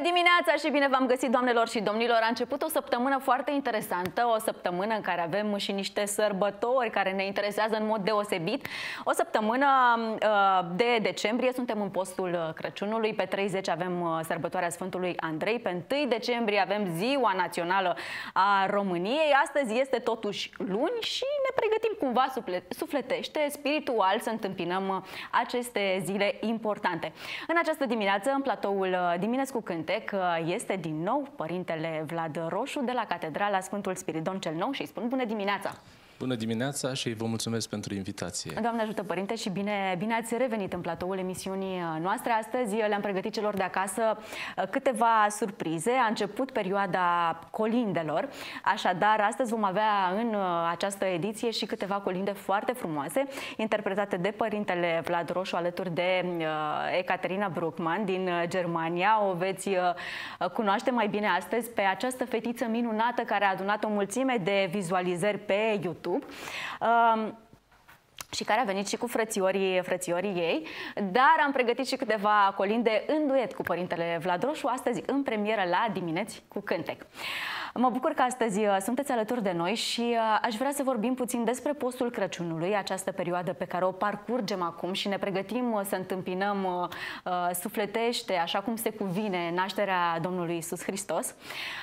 dimineața și bine v-am găsit, doamnelor și domnilor! A început o săptămână foarte interesantă, o săptămână în care avem și niște sărbători care ne interesează în mod deosebit. O săptămână de decembrie, suntem în postul Crăciunului, pe 30 avem sărbătoarea Sfântului Andrei, pe 1 decembrie avem Ziua Națională a României. Astăzi este totuși luni și ne pregătim cumva sufletește, spiritual să întâmpinăm aceste zile importante. În această dimineață, în platoul Dimineți cu Cântec, este din nou Părintele Vlad Roșu de la Catedrala Sfântul Spiridon cel Nou și îi spun bună dimineața! Bună dimineața și vă mulțumesc pentru invitație. Doamne ajută, Părinte, și bine ați revenit în platoul emisiunii noastre. Astăzi le-am pregătit celor de acasă câteva surprize. A început perioada colindelor, așadar astăzi vom avea în această ediție și câteva colinde foarte frumoase, interpretate de Părintele Vlad Roșu alături de Ecaterina Bruckmann din Germania. O veți cunoaște mai bine astăzi pe această fetiță minunată care a adunat o mulțime de vizualizări pe YouTube. Și care a venit și cu frățiorii ei, dar am pregătit și câteva colinde în duet cu Părintele Vlad Roșu, astăzi în premieră la Dimineți cu Cântec. Mă bucur că astăzi sunteți alături de noi și aș vrea să vorbim puțin despre postul Crăciunului, această perioadă pe care o parcurgem acum și ne pregătim să întâmpinăm sufletește, așa cum se cuvine, nașterea Domnului Iisus Hristos.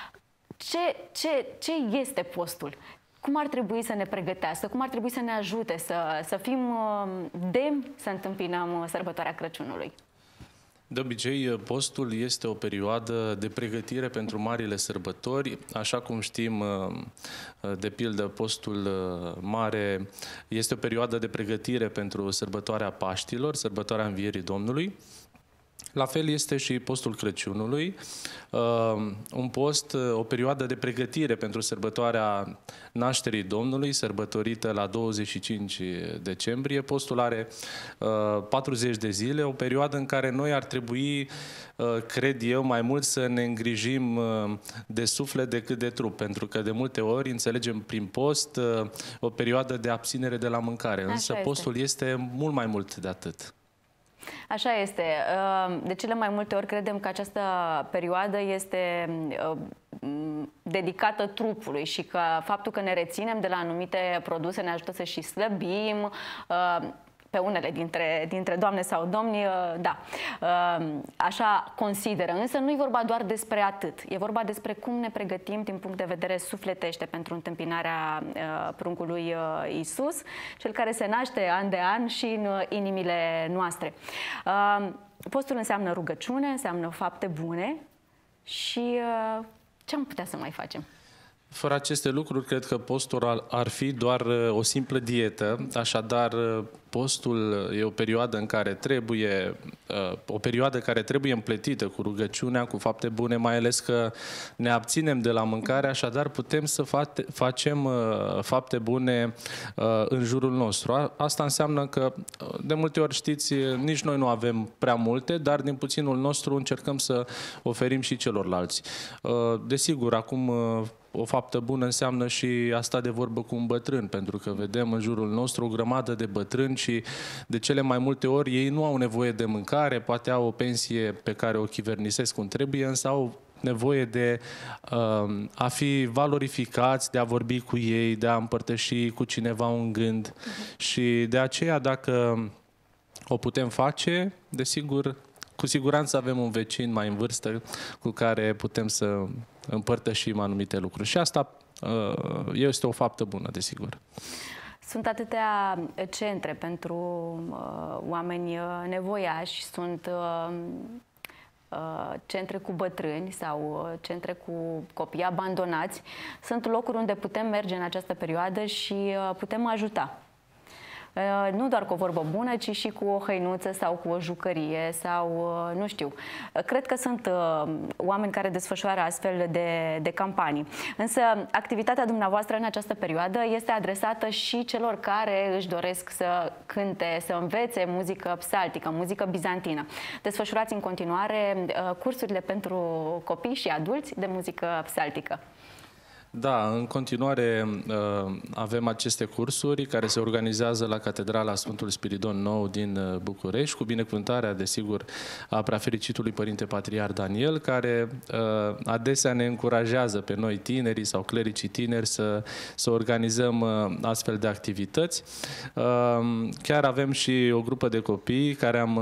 Ce este postul? Cum ar trebui să ne pregătească? Cum ar trebui să ne ajute să fim demni să întâmpinăm sărbătoarea Crăciunului? De obicei, postul este o perioadă de pregătire pentru marile sărbători. Așa cum știm, de pildă, postul mare este o perioadă de pregătire pentru sărbătoarea Paștilor, sărbătoarea Învierii Domnului. La fel este și postul Crăciunului, un post, o perioadă de pregătire pentru sărbătoarea Nașterii Domnului, sărbătorită la 25 decembrie. Postul are 40 de zile, o perioadă în care noi ar trebui, cred eu, mai mult să ne îngrijim de suflet decât de trup, pentru că de multe ori înțelegem prin post o perioadă de abținere de la mâncare, însă postul este mult mai mult de atât. Așa este. De cele mai multe ori credem că această perioadă este dedicată trupului și că faptul că ne reținem de la anumite produse ne ajută să și slăbim, pe unele dintre doamne sau domni, da, așa consideră. Însă nu e vorba doar despre atât. E vorba despre cum ne pregătim din punct de vedere sufletește pentru întâmpinarea pruncului Iisus, cel care se naște an de an și în inimile noastre. Postul înseamnă rugăciune, înseamnă fapte bune și ce am putea să mai facem? Fără aceste lucruri, cred că postul ar fi doar o simplă dietă, așadar postul e o perioadă în care trebuie împletită cu rugăciunea, cu fapte bune, mai ales că ne abținem de la mâncare, așadar putem să facem fapte bune în jurul nostru. Asta înseamnă că, de multe ori, știți, nici noi nu avem prea multe, dar din puținul nostru încercăm să oferim și celorlalți. Desigur, acum o faptă bună înseamnă și a sta de vorbă cu un bătrân, pentru că vedem în jurul nostru o grămadă de bătrâni și de cele mai multe ori ei nu au nevoie de mâncare, poate au o pensie pe care o chivernisesc cum trebuie, însă au nevoie de a fi valorificați, de a vorbi cu ei, de a împărtăși cu cineva un gând. Și de aceea, dacă o putem face, desigur, cu siguranță avem un vecin mai în vârstă cu care putem să împărtășim anumite lucruri. Și asta este o faptă bună, desigur. Sunt atâtea centre pentru oameni nevoiași, sunt centre cu bătrâni sau centre cu copii abandonați. Sunt locuri unde putem merge în această perioadă și putem ajuta. Nu doar cu o vorbă bună, ci și cu o hăinuță sau cu o jucărie sau, nu știu. Cred că sunt oameni care desfășoară astfel de campanii. Însă activitatea dumneavoastră în această perioadă este adresată și celor care își doresc să cânte, să învețe muzică psaltică, muzică bizantină. Desfășurați în continuare cursurile pentru copii și adulți de muzică psaltică. Da, în continuare avem aceste cursuri care se organizează la Catedrala Sfântul Spiridon Nou din București, cu binecuvântarea, desigur, a Preafericitului Părinte Patriarh Daniel, care adesea ne încurajează pe noi tinerii sau clericii tineri să organizăm astfel de activități. Chiar avem și o grupă de copii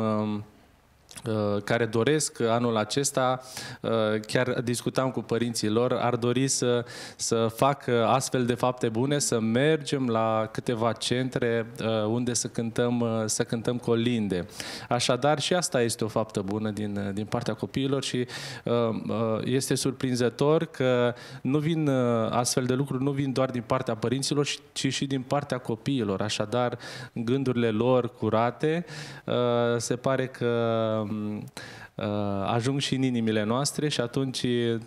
care doresc anul acesta, chiar discutam cu părinții lor, ar dori să facă astfel de fapte bune, să mergem la câteva centre unde să cântăm colinde. Așadar, și asta este o faptă bună din partea copiilor și este surprinzător că nu vin astfel de lucruri, nu vin doar din partea părinților, ci și din partea copiilor. Așadar, gândurile lor curate, se pare că ajung și în inimile noastre și atunci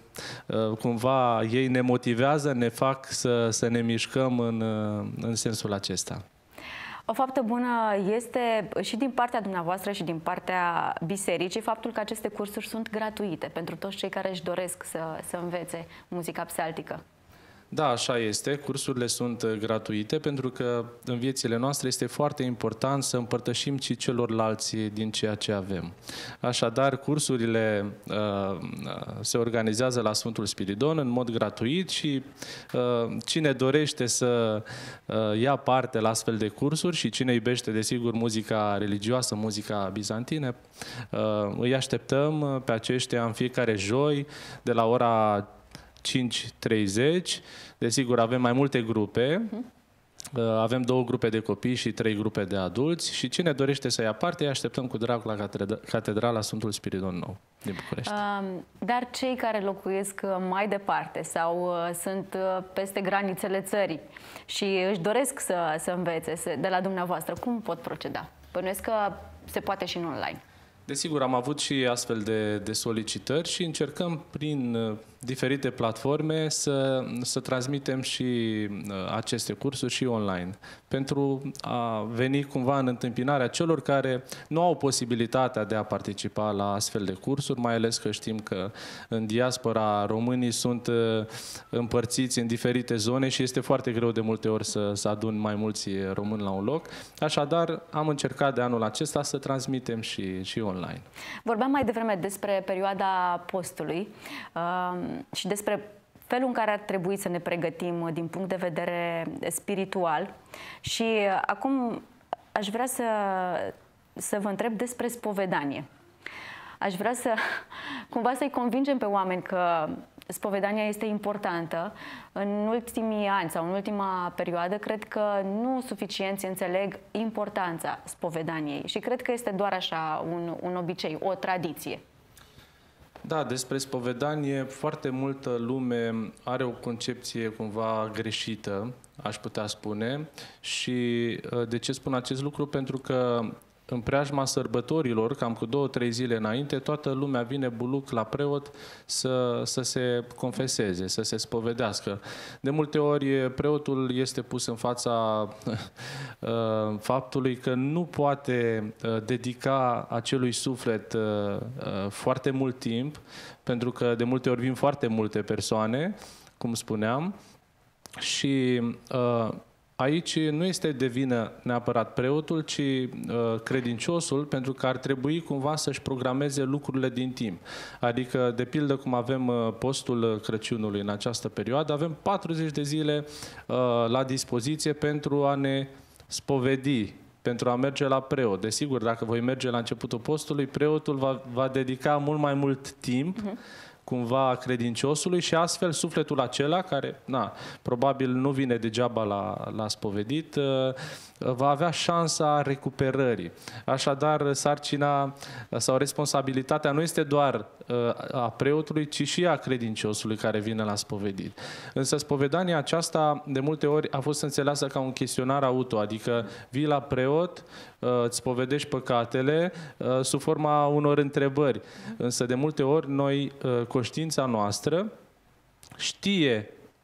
cumva ei ne motivează, ne fac să ne mișcăm în sensul acesta. O faptă bună este și din partea dumneavoastră și din partea bisericii faptul că aceste cursuri sunt gratuite pentru toți cei care își doresc să învețe muzica psaltică. Da, așa este. Cursurile sunt gratuite pentru că în viețile noastre este foarte important să împărtășim și celorlalți din ceea ce avem. Așadar, cursurile se organizează la Sfântul Spiridon în mod gratuit și cine dorește să ia parte la astfel de cursuri și cine iubește, desigur, muzica religioasă, muzica bizantină, îi așteptăm pe aceștia în fiecare joi de la ora 5:30. Desigur, avem mai multe grupe. Avem 2 grupe de copii și 3 grupe de adulți și cine dorește să ia parte, îi așteptăm cu drag la Catedrala Sfântul Spiridon Nou din București. Dar cei care locuiesc mai departe sau sunt peste granițele țării și își doresc să învețe de la dumneavoastră, cum pot proceda? Bănuiesc că se poate și în online. Desigur, am avut și astfel de solicitări și încercăm prin diferite platforme să transmitem și aceste cursuri și online, pentru a veni cumva în întâmpinarea celor care nu au posibilitatea de a participa la astfel de cursuri, mai ales că știm că în diaspora românii sunt împărțiți în diferite zone și este foarte greu de multe ori să adun mai mulți români la un loc. Așadar, am încercat de anul acesta să transmitem și online. Vorbeam mai devreme despre perioada postului și despre felul în care ar trebui să ne pregătim din punct de vedere spiritual. Și acum aș vrea să vă întreb despre spovedanie. Aș vrea cumva să-i convingem pe oameni că spovedania este importantă. În ultimii ani sau în ultima perioadă, cred că nu suficienți înțeleg importanța spovedaniei și cred că este doar așa un obicei, o tradiție. Da, despre spovedanie foarte multă lume are o concepție cumva greșită, aș putea spune. Și de ce spun acest lucru? Pentru că în preajma sărbătorilor, cam cu 2-3 zile înainte, toată lumea vine buluc la preot să se confeseze, să se spovedească. De multe ori preotul este pus în fața faptului că nu poate dedica acelui suflet foarte mult timp, pentru că de multe ori vin foarte multe persoane, cum spuneam, și aici nu este de vină neapărat preotul, ci credinciosul, pentru că ar trebui cumva să-și programeze lucrurile din timp. Adică, de pildă, cum avem postul Crăciunului în această perioadă, avem 40 de zile la dispoziție pentru a ne spovedi, pentru a merge la preot. Desigur, dacă voi merge la începutul postului, preotul va dedica mult mai mult timp cumva credinciosului și astfel sufletul acela, care probabil nu vine degeaba la spovedit, va avea șansa recuperării. Așadar, sarcina sau responsabilitatea nu este doar a preotului, ci și a credinciosului care vine la spovedit. Însă spovedania aceasta de multe ori a fost înțeleasă ca un chestionar auto, adică vii la preot, îți spovedești păcatele sub forma unor întrebări. Însă de multe ori noi, conștiința noastră știe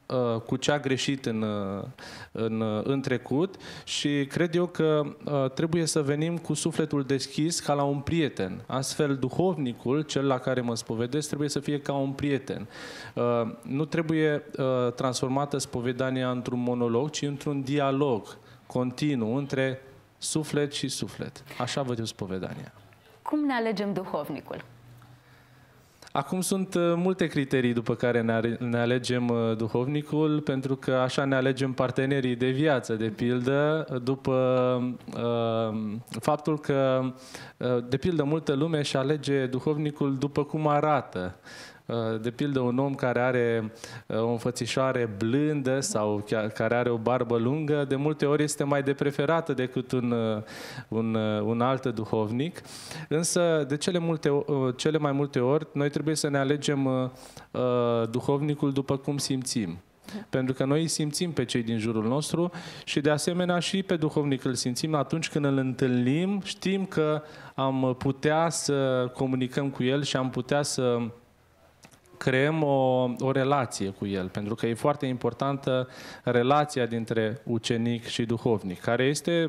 cu ce a greșit în trecut și cred eu că trebuie să venim cu sufletul deschis ca la un prieten. Astfel, duhovnicul, cel la care mă spovedesc, trebuie să fie ca un prieten. Nu trebuie transformată spovedania într-un monolog, ci într-un dialog continuu între suflet și suflet. Așa văd eu spovedania. Cum ne alegem duhovnicul? Acum sunt multe criterii după care ne alegem duhovnicul, pentru că așa ne alegem partenerii de viață, de pildă, după faptul că, de pildă, multă lume își alege duhovnicul după cum arată. De pildă, un om care are o înfățișoare blândă sau care are o barbă lungă, de multe ori este mai de preferată decât un alt duhovnic. Însă, de cele mai multe ori, noi trebuie să ne alegem duhovnicul după cum simțim. Pentru că noi îi simțim pe cei din jurul nostru și de asemenea și pe duhovnic îl simțim atunci când îl întâlnim, știm că am putea să comunicăm cu el și am putea să creăm o relație cu el, pentru că e foarte importantă relația dintre ucenic și duhovnic, care este,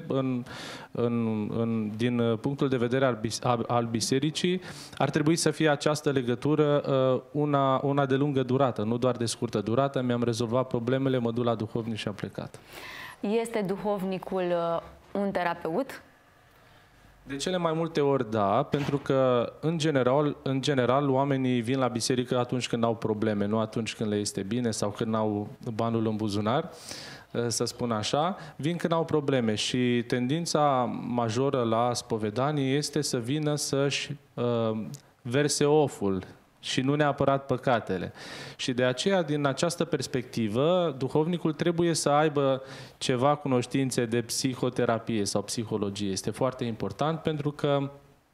din punctul de vedere al bisericii, ar trebui să fie această legătură una de lungă durată, nu doar de scurtă durată. Mi-am rezolvat problemele, mă duc la duhovnic și am plecat. Este duhovnicul un terapeut? De cele mai multe ori da, pentru că în general oamenii vin la biserică atunci când au probleme, nu atunci când le este bine sau când au banul în buzunar, să spun așa, vin când au probleme și tendința majoră la spovedanie este să vină să-și verse oful și nu neapărat păcatele. Și de aceea, din această perspectivă, duhovnicul trebuie să aibă ceva cunoștințe de psihoterapie sau psihologie. Este foarte important pentru că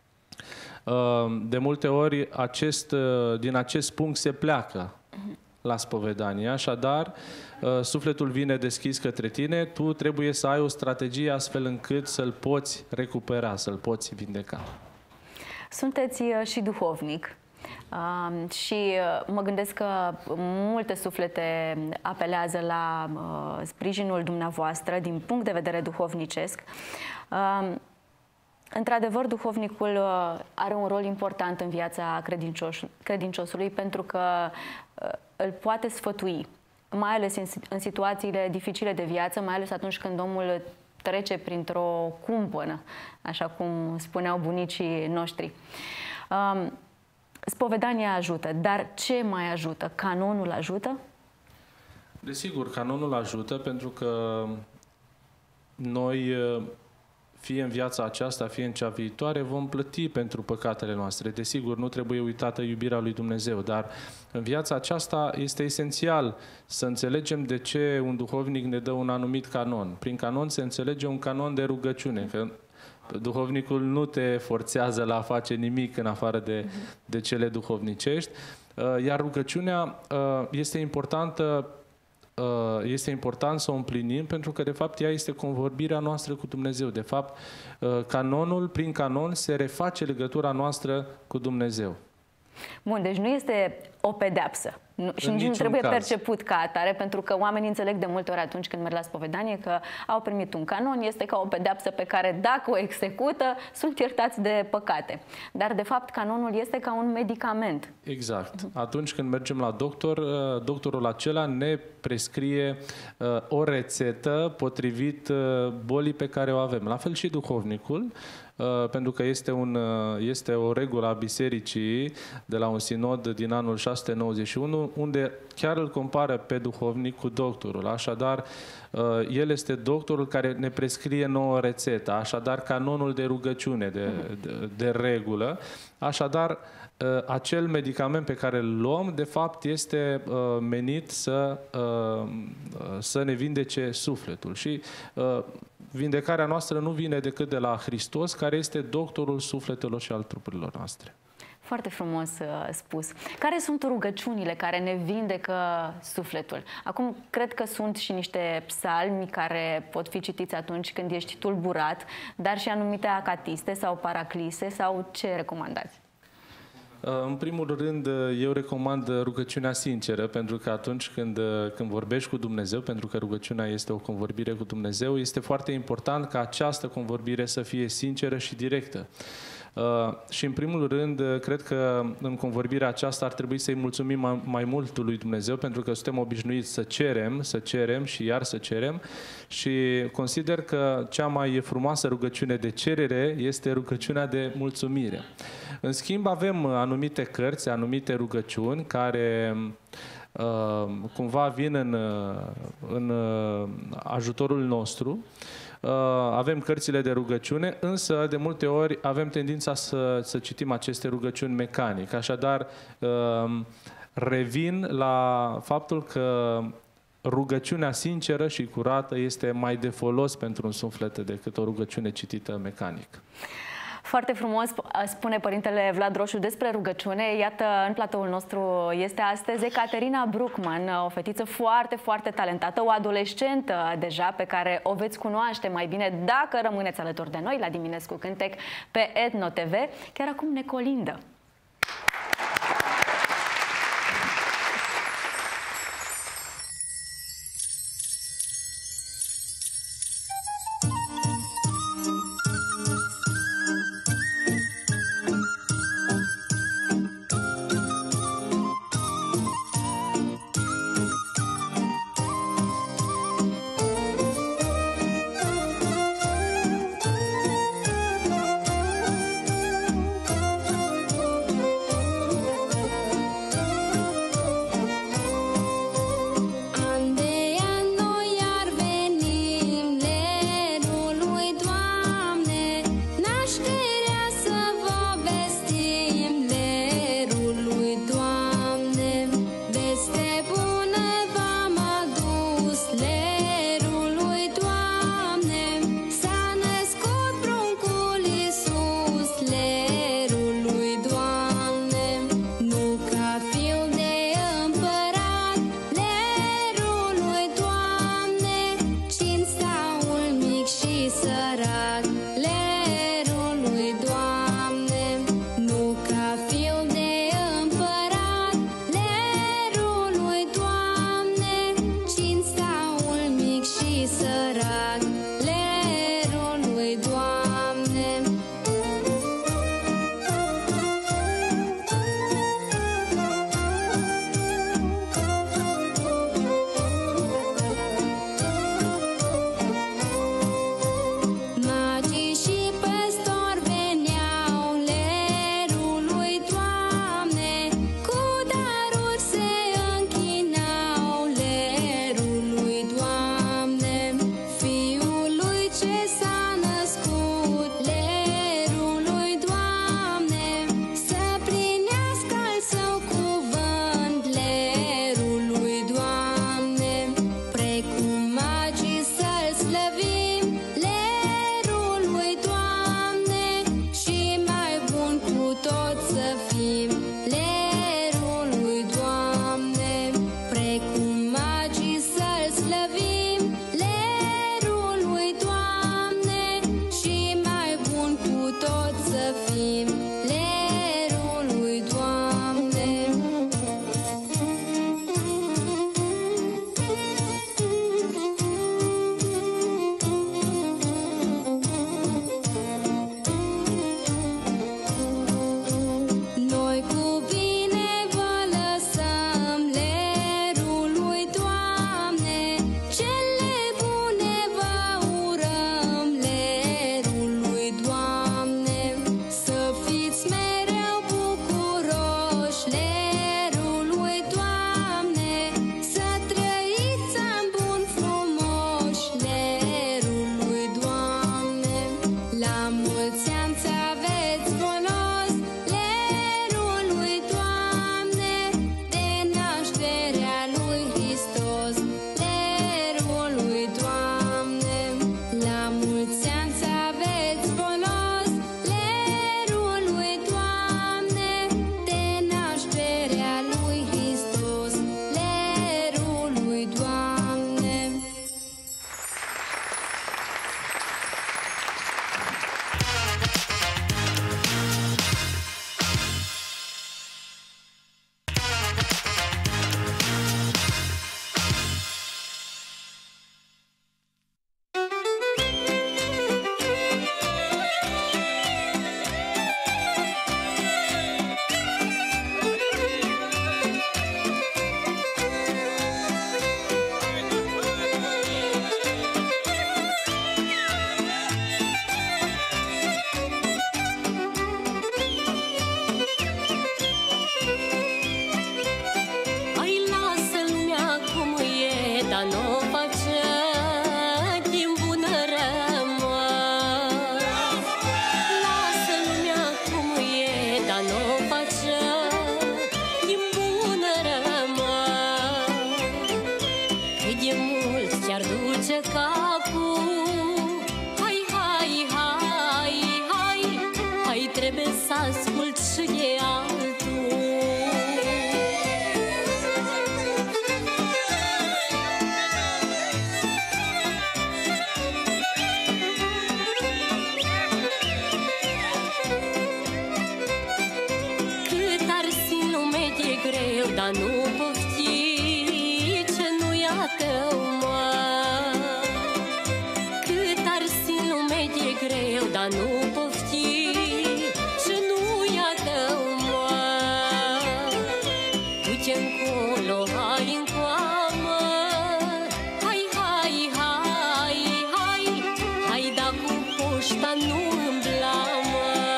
de multe ori din acest punct se pleacă la spovedanie. Așadar, sufletul vine deschis către tine, tu trebuie să ai o strategie astfel încât să-l poți recupera, să-l poți vindeca. Sunteți și duhovnic. Și mă gândesc că multe suflete apelează la sprijinul dumneavoastră din punct de vedere duhovnicesc. Într-adevăr, duhovnicul are un rol important în viața credinciosului pentru că îl poate sfătui, mai ales în situațiile dificile de viață, mai ales atunci când omul trece printr-o cumpănă, așa cum spuneau bunicii noștri. Spovedania ajută, dar ce mai ajută? Canonul ajută? Desigur, canonul ajută pentru că noi, fie în viața aceasta, fie în cea viitoare, vom plăti pentru păcatele noastre. Desigur, nu trebuie uitată iubirea lui Dumnezeu, dar în viața aceasta este esențial să înțelegem de ce un duhovnic ne dă un anumit canon. Prin canon se înțelege un canon de rugăciune, că duhovnicul nu te forțează la a face nimic în afară de cele duhovnicești, iar rugăciunea este importantă, este important să o împlinim pentru că de fapt ea este convorbirea noastră cu Dumnezeu. De fapt, prin canon se reface legătura noastră cu Dumnezeu. Bun, deci nu este o pedeapsă. Și nici nu trebuie perceput ca atare, pentru că oamenii înțeleg de multe ori atunci când merg la spovedanie că au primit un canon, este ca o pedeapsă pe care dacă o execută, sunt iertați de păcate. Dar de fapt canonul este ca un medicament. Exact. Atunci când mergem la doctor, doctorul acela ne prescrie o rețetă potrivit bolii pe care o avem. La fel și duhovnicul, pentru că este o regulă a bisericii de la un sinod din anul 691, unde chiar îl compară pe duhovnic cu doctorul. Așadar, el este doctorul care ne prescrie nouă rețetă, așadar canonul de rugăciune, de regulă. Așadar, acel medicament pe care îl luăm, de fapt, este menit să ne vindece sufletul. Și vindecarea noastră nu vine decât de la Hristos, care este doctorul sufletelor și al trupurilor noastre. Foarte frumos spus. Care sunt rugăciunile care ne vindecă sufletul? Acum, cred că sunt și niște psalmi care pot fi citiți atunci când ești tulburat, dar și anumite acatiste sau paraclise, sau ce recomandați? În primul rând, eu recomand rugăciunea sinceră, pentru că atunci când vorbești cu Dumnezeu, pentru că rugăciunea este o convorbire cu Dumnezeu, este foarte important ca această convorbire să fie sinceră și directă. Și în primul rând, cred că în convorbirea aceasta ar trebui să-i mulțumim mai mult lui Dumnezeu, pentru că suntem obișnuiți să cerem și iar să cerem, și consider că cea mai frumoasă rugăciune de cerere este rugăciunea de mulțumire. În schimb, avem anumite cărți, anumite rugăciuni care cumva vin în ajutorul nostru. Avem cărțile de rugăciune, însă de multe ori avem tendința să citim aceste rugăciuni mecanic. Așadar, revin la faptul că rugăciunea sinceră și curată este mai de folos pentru un suflet decât o rugăciune citită mecanic. Foarte frumos spune Părintele Vlad Roșu despre rugăciune. Iată, în platoul nostru este astăzi Ecaterina Bruckmann, o fetiță foarte, foarte talentată, o adolescentă deja, pe care o veți cunoaște mai bine dacă rămâneți alături de noi la Dimineți cu Cântec pe Etno TV. Chiar acum ne colindă. tău, mă. Cât ar fi în lume e greu, dar nu pofti și nu-i a tău, mă. Du-te încolo, hai încoamă, hai, hai, hai, hai, hai, da cu poșta nu îmblamă.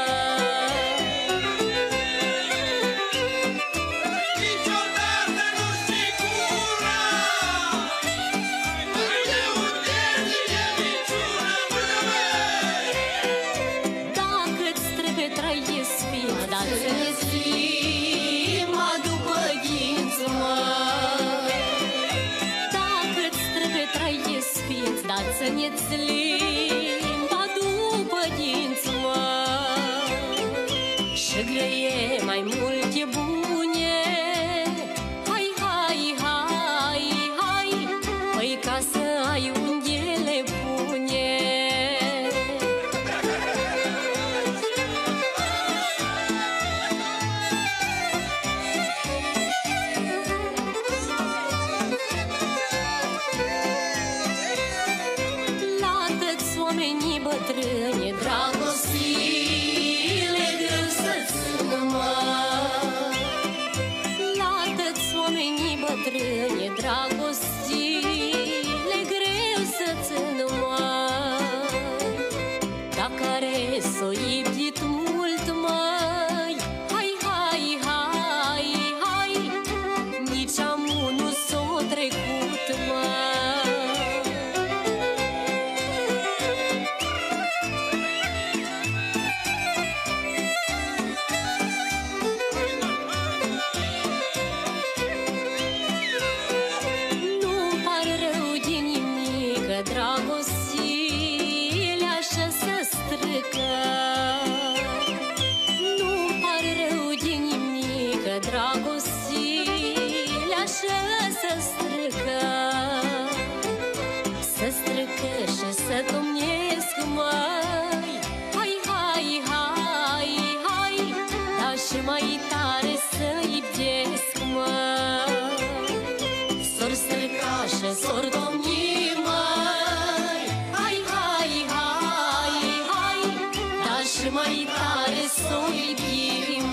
Să ne-ți limba după dinți, mă. Și grăie mai multe bune, hai, hai, hai, hai, păi ca să ai unde le pune. Oamenii bătrâni, dragostile greu să țină, mă. La-ți oamenii bătrâni, dragostile greu să țină, mă. Dacă are s-o iubit mult, măi, hai, hai, hai, hai, nici amu nu s-o trecut, mă. Dragostile așa se strică, nu-mi pare rău de nimic, dragostile așa se strică. Se strică și se domnesc, măi, hai, hai, hai, hai, dar și mai tare să iubesc, măi. S-or strica și s-or domni, și mai tare s-o iubim,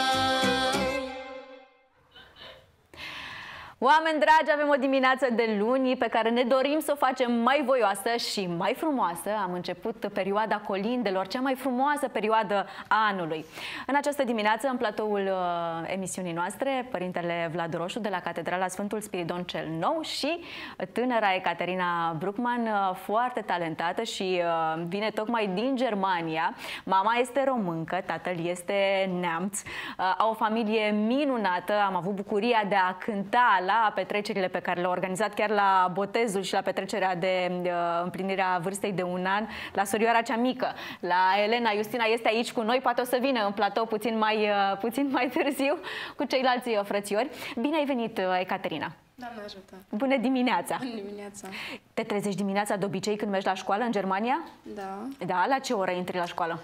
Oameni dragi, avem o dimineață de luni pe care ne dorim să o facem mai voioasă și mai frumoasă. Am început perioada colindelor, cea mai frumoasă perioadă a anului. În această dimineață, în platoul emisiunii noastre, Părintele Vlad Roșu de la Catedrala Sfântul Spiridon cel Nou și tânăra Ecaterina Bruckmann, foarte talentată și vine tocmai din Germania. Mama este româncă, tatăl este neamț, au o familie minunată. Am avut bucuria de a cânta la petrecerile pe care le-au organizat, chiar la botezul și la petrecerea de împlinirea vârstei de 1 an, la sorioara cea mică, la Elena. Justina este aici cu noi, poate o să vină în platou puțin mai târziu cu ceilalți frățiori. Bine ai venit, Ecaterina! Doamne ajută! Bună dimineața! Bună dimineața! Te trezești dimineața de obicei când mergi la școală în Germania? Da. Da? La ce oră intri la școală?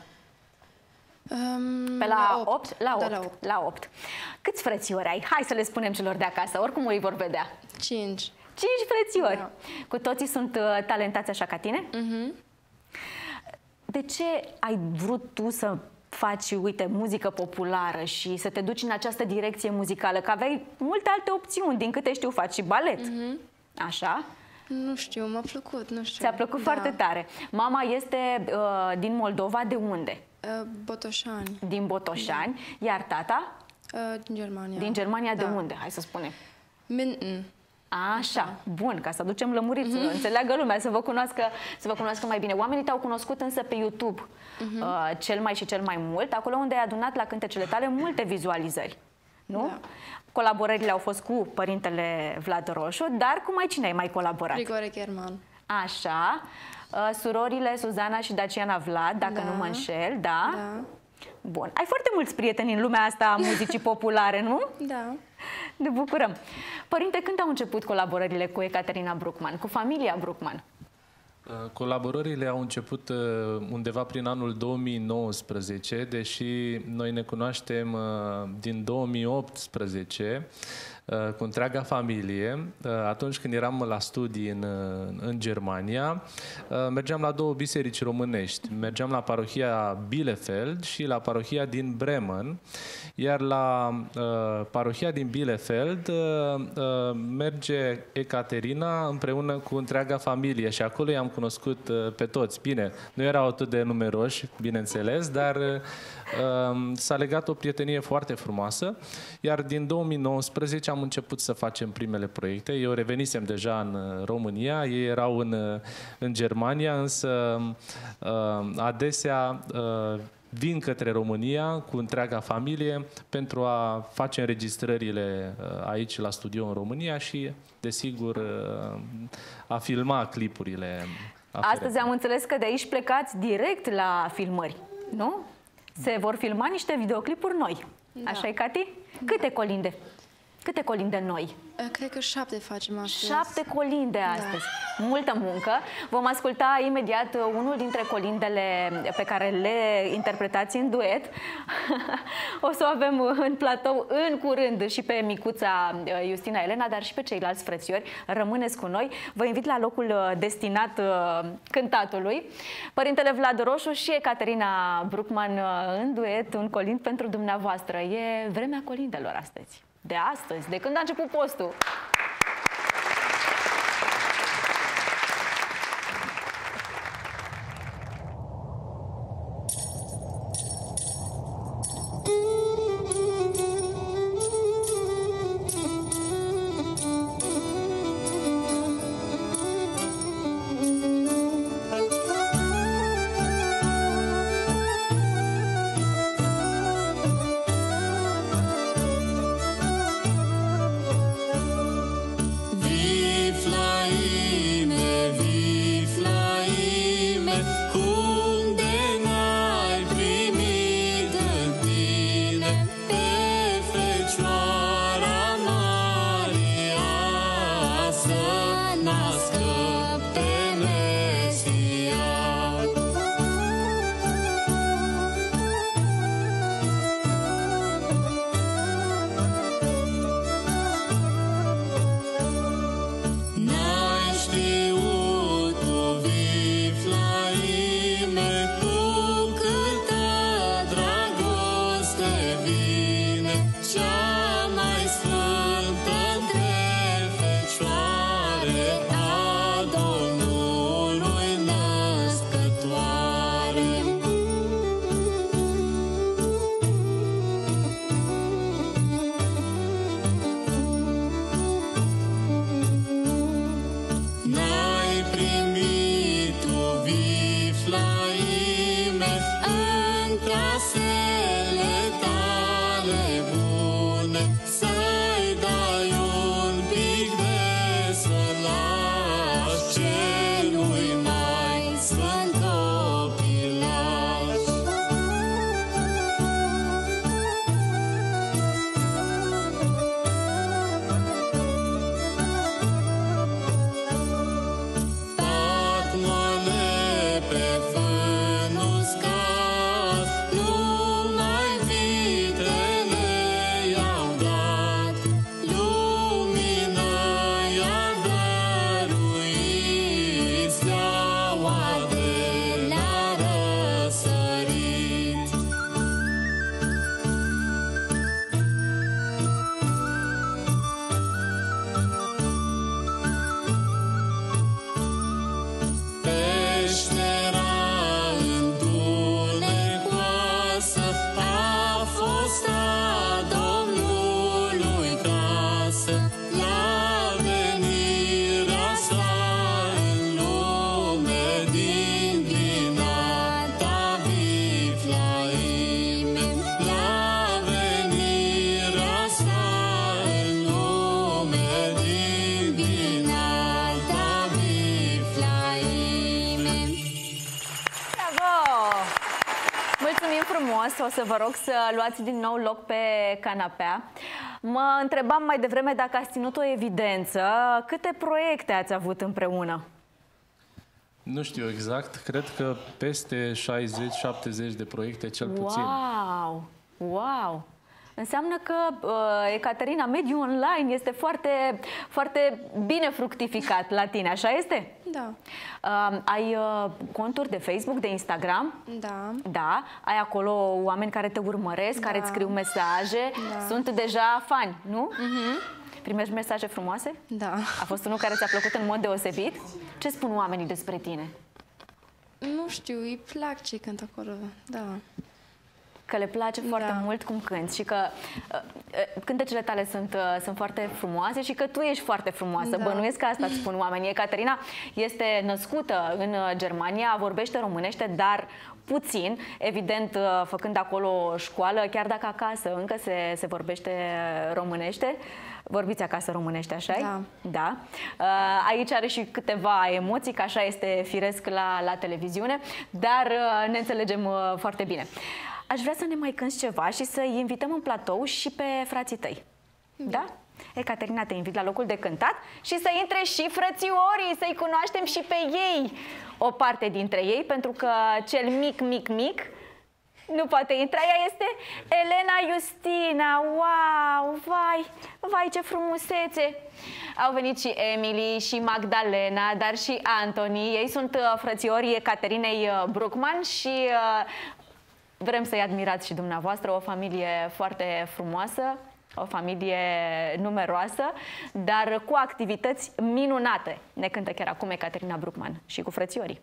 Pe la 8? La 8. Da, la 8. La 8. Câți frățiori ai? Hai să le spunem celor de acasă, oricum îi vor vedea. 5. 5 frățiori. Da. Cu toții sunt talentați așa ca tine? De ce ai vrut tu să faci, uite, muzică populară și să te duci în această direcție muzicală? Că aveai multe alte opțiuni, din câte știu, faci și balet. Așa? Nu știu, m-a plăcut, nu știu. Ți-a plăcut foarte tare. Mama este din Moldova, de unde? Botoșani. Din Botoșani. Iar tata? Din Germania. Din Germania de unde? Hai să spunem. Minden. Așa, bun, ca să aducem lămuriți, să înțeleagă lumea, să vă cunoască mai bine. Oamenii te-au cunoscut însă pe YouTube cel mai mult, acolo unde ai adunat la cântecele tale multe vizualizări, nu? Da. Colaborările au fost cu Părintele Vlad Roșu, dar cu cine ai mai colaborat? Grigore German. Așa, surorile Suzana și Daciana Vlad, dacă nu mă înșel, da? Da. Bun. Ai foarte mulți prieteni în lumea asta a muzicii populare, nu? Da. Ne bucurăm. Părinte, când au început colaborările cu Ecaterina Bruckmann, cu familia Bruckmann? Colaborările au început undeva prin anul 2019, deși noi ne cunoaștem din 2018. cu întreaga familie. Atunci când eram la studii în Germania, mergeam la două biserici românești. Mergeam la parohia Bielefeld și la parohia din Bremen. Iar la parohia din Bielefeld merge Ecaterina împreună cu întreaga familie și acolo i-am cunoscut pe toți. Bine, nu erau atât de numeroși, bineînțeles, dar s-a legat o prietenie foarte frumoasă, iar din 2019 am început să facem primele proiecte. Eu revenisem deja în România, ei erau în Germania, însă adesea vin către România cu întreaga familie pentru a face înregistrările aici la studio în România și, desigur, a filma clipurile aferente. Astăzi am înțeles că de aici plecați direct la filmări, nu? Se vor filma niște videoclipuri noi. Da. Așa-i, Cati? Câte colinde? Câte colinde noi? Cred că 7 facem astăzi. 7 colinde astăzi. Da. Multă muncă. Vom asculta imediat unul dintre colindele pe care le interpretați în duet. O să o avem în platou în curând și pe micuța Justina Elena, dar și pe ceilalți frățiori. Rămâneți cu noi. Vă invit la locul destinat cântatului. Părintele Vlad Roșu și Ecaterina Bruckmann în duet, un colind pentru dumneavoastră. E vremea colindelor astăzi. De astăzi, de când a început postul. O să vă rog să luați din nou loc pe canapea. Mă întrebam mai devreme dacă ați ținut o evidență. Câte proiecte ați avut împreună? Nu știu exact. Cred că peste 60-70 de proiecte cel puțin. Wow! Wow! Înseamnă că, Ecaterina, mediul online este foarte, foarte bine fructificat la tine, așa este? Da. Ai conturi de Facebook, de Instagram? Da. Da. Ai acolo oameni care te urmăresc, care îți scriu mesaje, sunt deja fani, nu? Primești mesaje frumoase? Da. A fost unul care ți-a plăcut în mod deosebit? Ce spun oamenii despre tine? Nu știu, îi plac ce cânt acolo, da. Că le place foarte mult cum cânti și că cântecele tale sunt foarte frumoase și că tu ești foarte frumoasă. Bănuiesc că asta îți spun oamenii. Ecaterina este născută în Germania, vorbește românește, dar puțin, evident făcând acolo școală, chiar dacă acasă încă se vorbește românește. Vorbiți acasă românește, așa-i? Da. Da. Aici are și câteva emoții, că așa este firesc la televiziune, dar ne înțelegem foarte bine. Aș vrea să ne mai cânti ceva și să-i invităm în platou și pe frații tăi. Da? Ecaterina, te invit la locul de cântat și să intre și frățiorii, să-i cunoaștem și pe ei. O parte dintre ei, pentru că cel mic nu poate intra. Ea este Elena Justina. Wow, vai ce frumusețe! Au venit și Emily și Magdalena, dar și Anthony. Ei sunt frățiorii Ecaterinei Bruckmann și vrem să-i admirați și dumneavoastră, o familie foarte frumoasă, o familie numeroasă, dar cu activități minunate. Ne cântă chiar acum Ecaterina Bruckmann și cu frățiorii.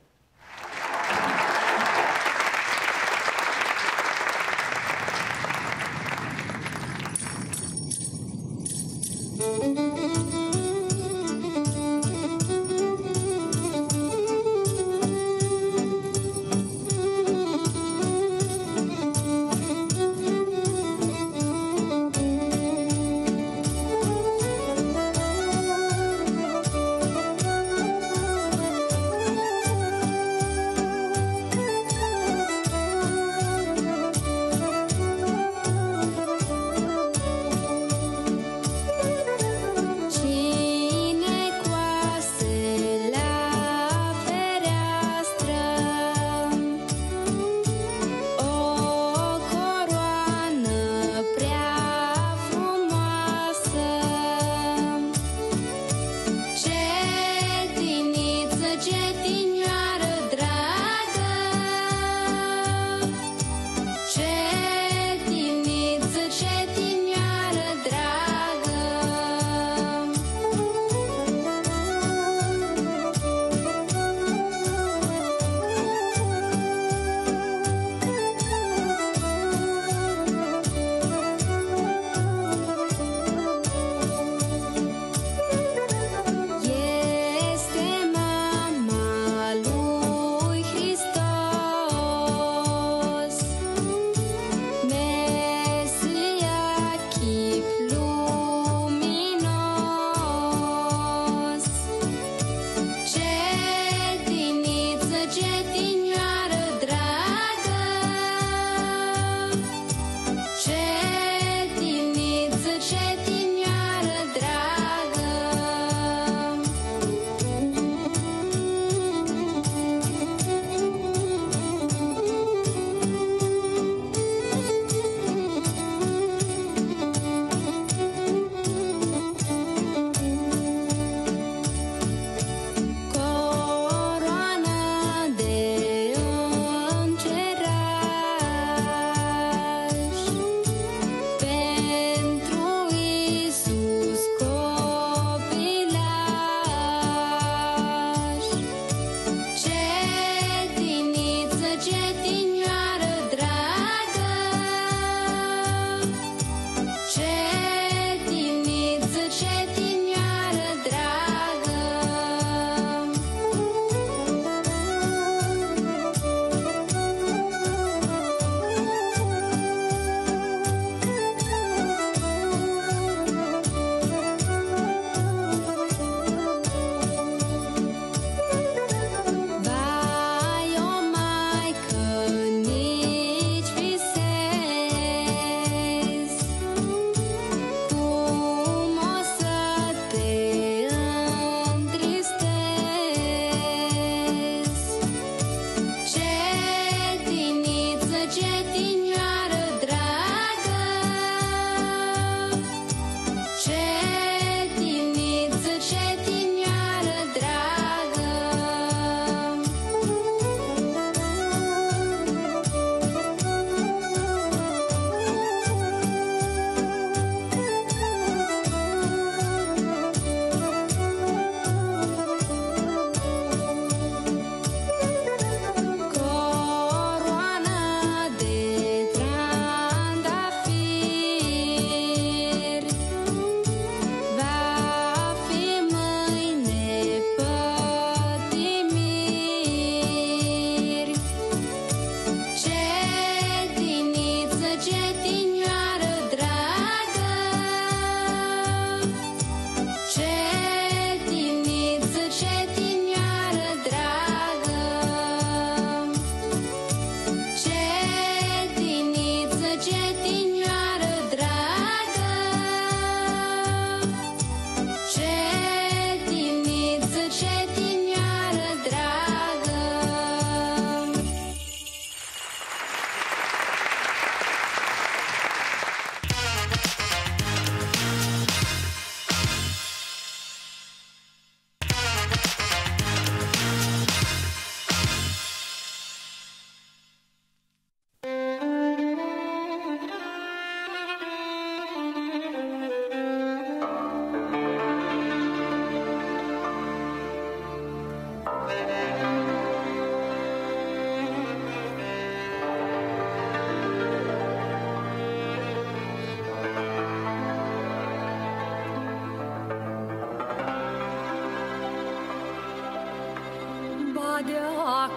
de-a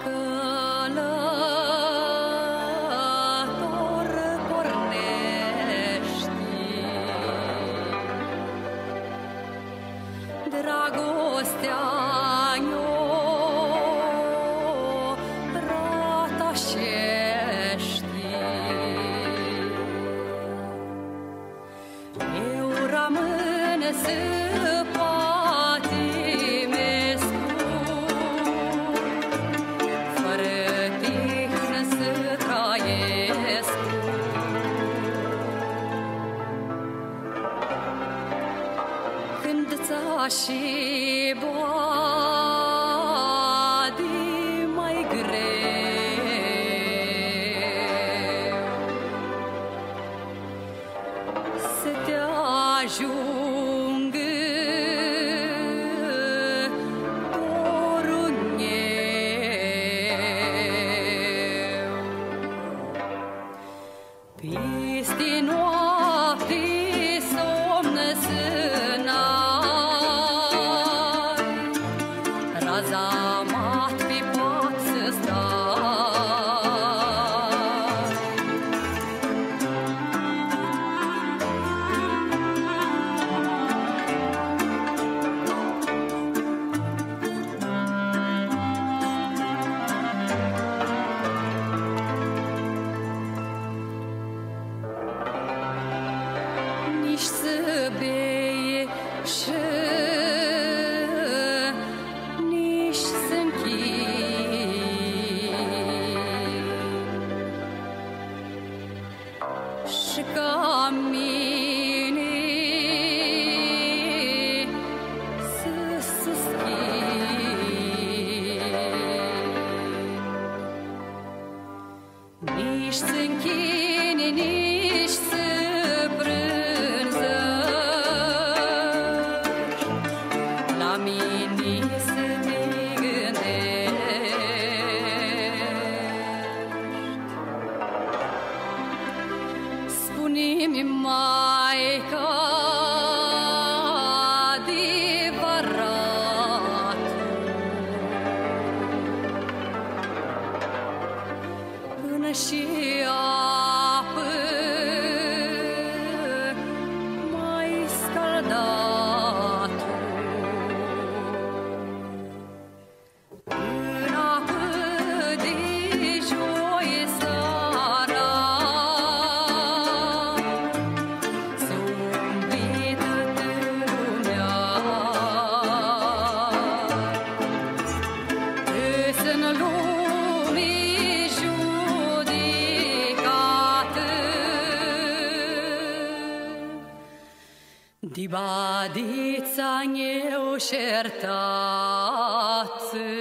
călător pornești, dragostea-n-o ratașești. Eu rămân să patimesc, fără tihnă să trăiesc. Când ți-aș badi mai greu, să te ajung dorul meu. Peste noapte somn să n-ai, razamat pe pat să stai. Nici să bei și nici să închini, și ca mine să schimbi. Nici să închini, nici să prânzări, la mine să te gândești. Spune-mi, Maica, adevărat, până și apă mai scăldat, până apă de joi seara, să umbli toată lumea, îs-n lume judecată, di badița-n eu șertat.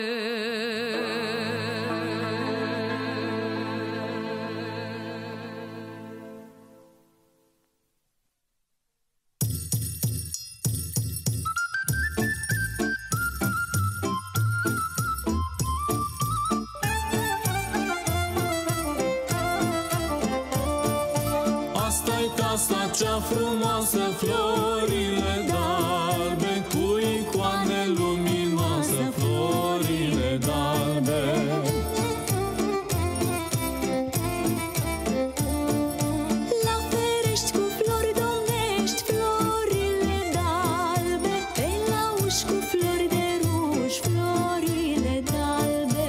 Asta-i casa cea frumoasă, florile d'albe, cu icoane luminoase, florile d'albe. La ferești cu flori domnești, florile d'albe, pe la uși cu flori de ruj, florile d'albe.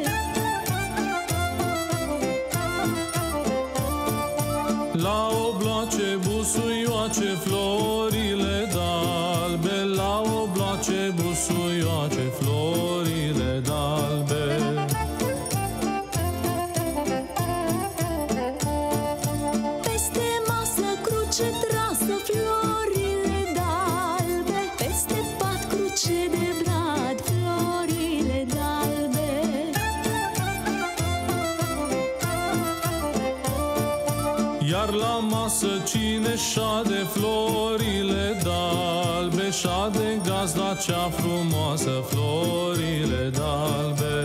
La obloace busuioace, florile d'albe, la obloace busuioace, florile d'albe. Peste masă cruce trasă, florile d'albe, peste pat cruce de brad, florile d'albe. Iar la masă cine șade, florile d'albe, șade gazda cea frumoasă, florile d'albe.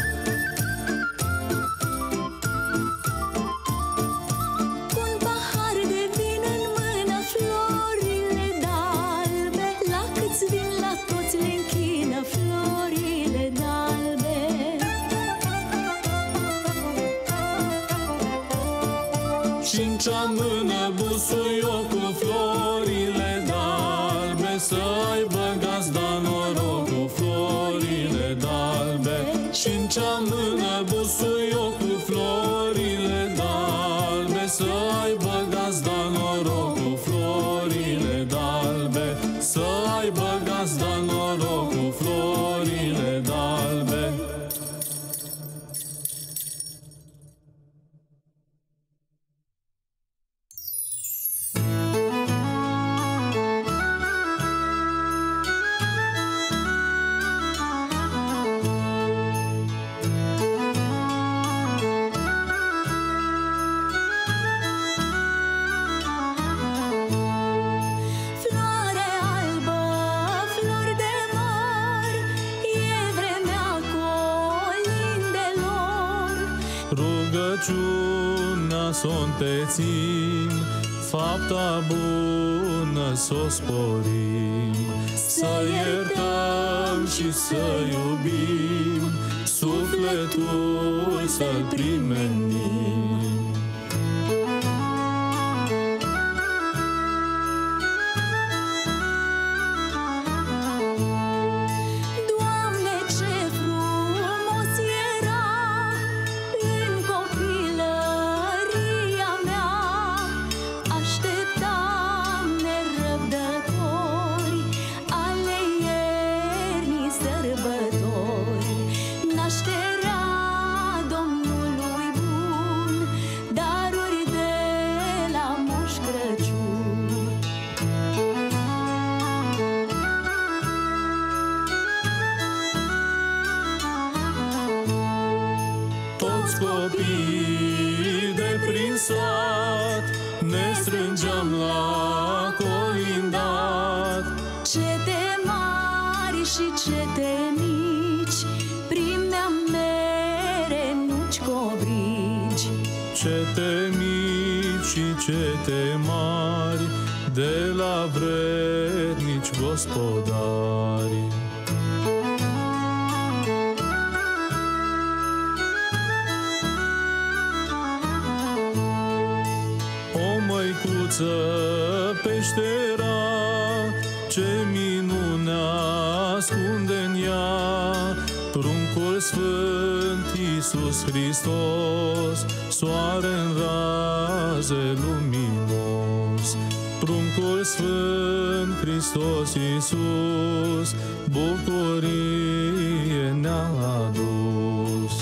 Cu un pahar de vin în mână, florile d'albe, la câți vin la toți le închină, florile d'albe. Și-n-cea mână busuioc cu florile d'albe, să aibă gazda noroc cu florile d'albe. Și-n-cea mână busuioc cu florile d'albe, să aibă gazda noroc cu florile d'albe, să aibă gazda noroc cu florile d'albe. Rugăciunea s-o întețim, fapta bună s-o sporim, să iertăm și să iubim, sufletul să-l primenim. Copii de prin sat, ne strângeam la colindat. Cete mari și cete mici, primeam mere, nuci, cobrici. Cete mici și cete mari, de la vrednici gospodari. Măicuță peștera, ce minune ascunde-n ea, pruncul sfânt Iisus Hristos, soare-n raze luminos. Pruncul sfânt Hristos Iisus, bucurie ne-a adus.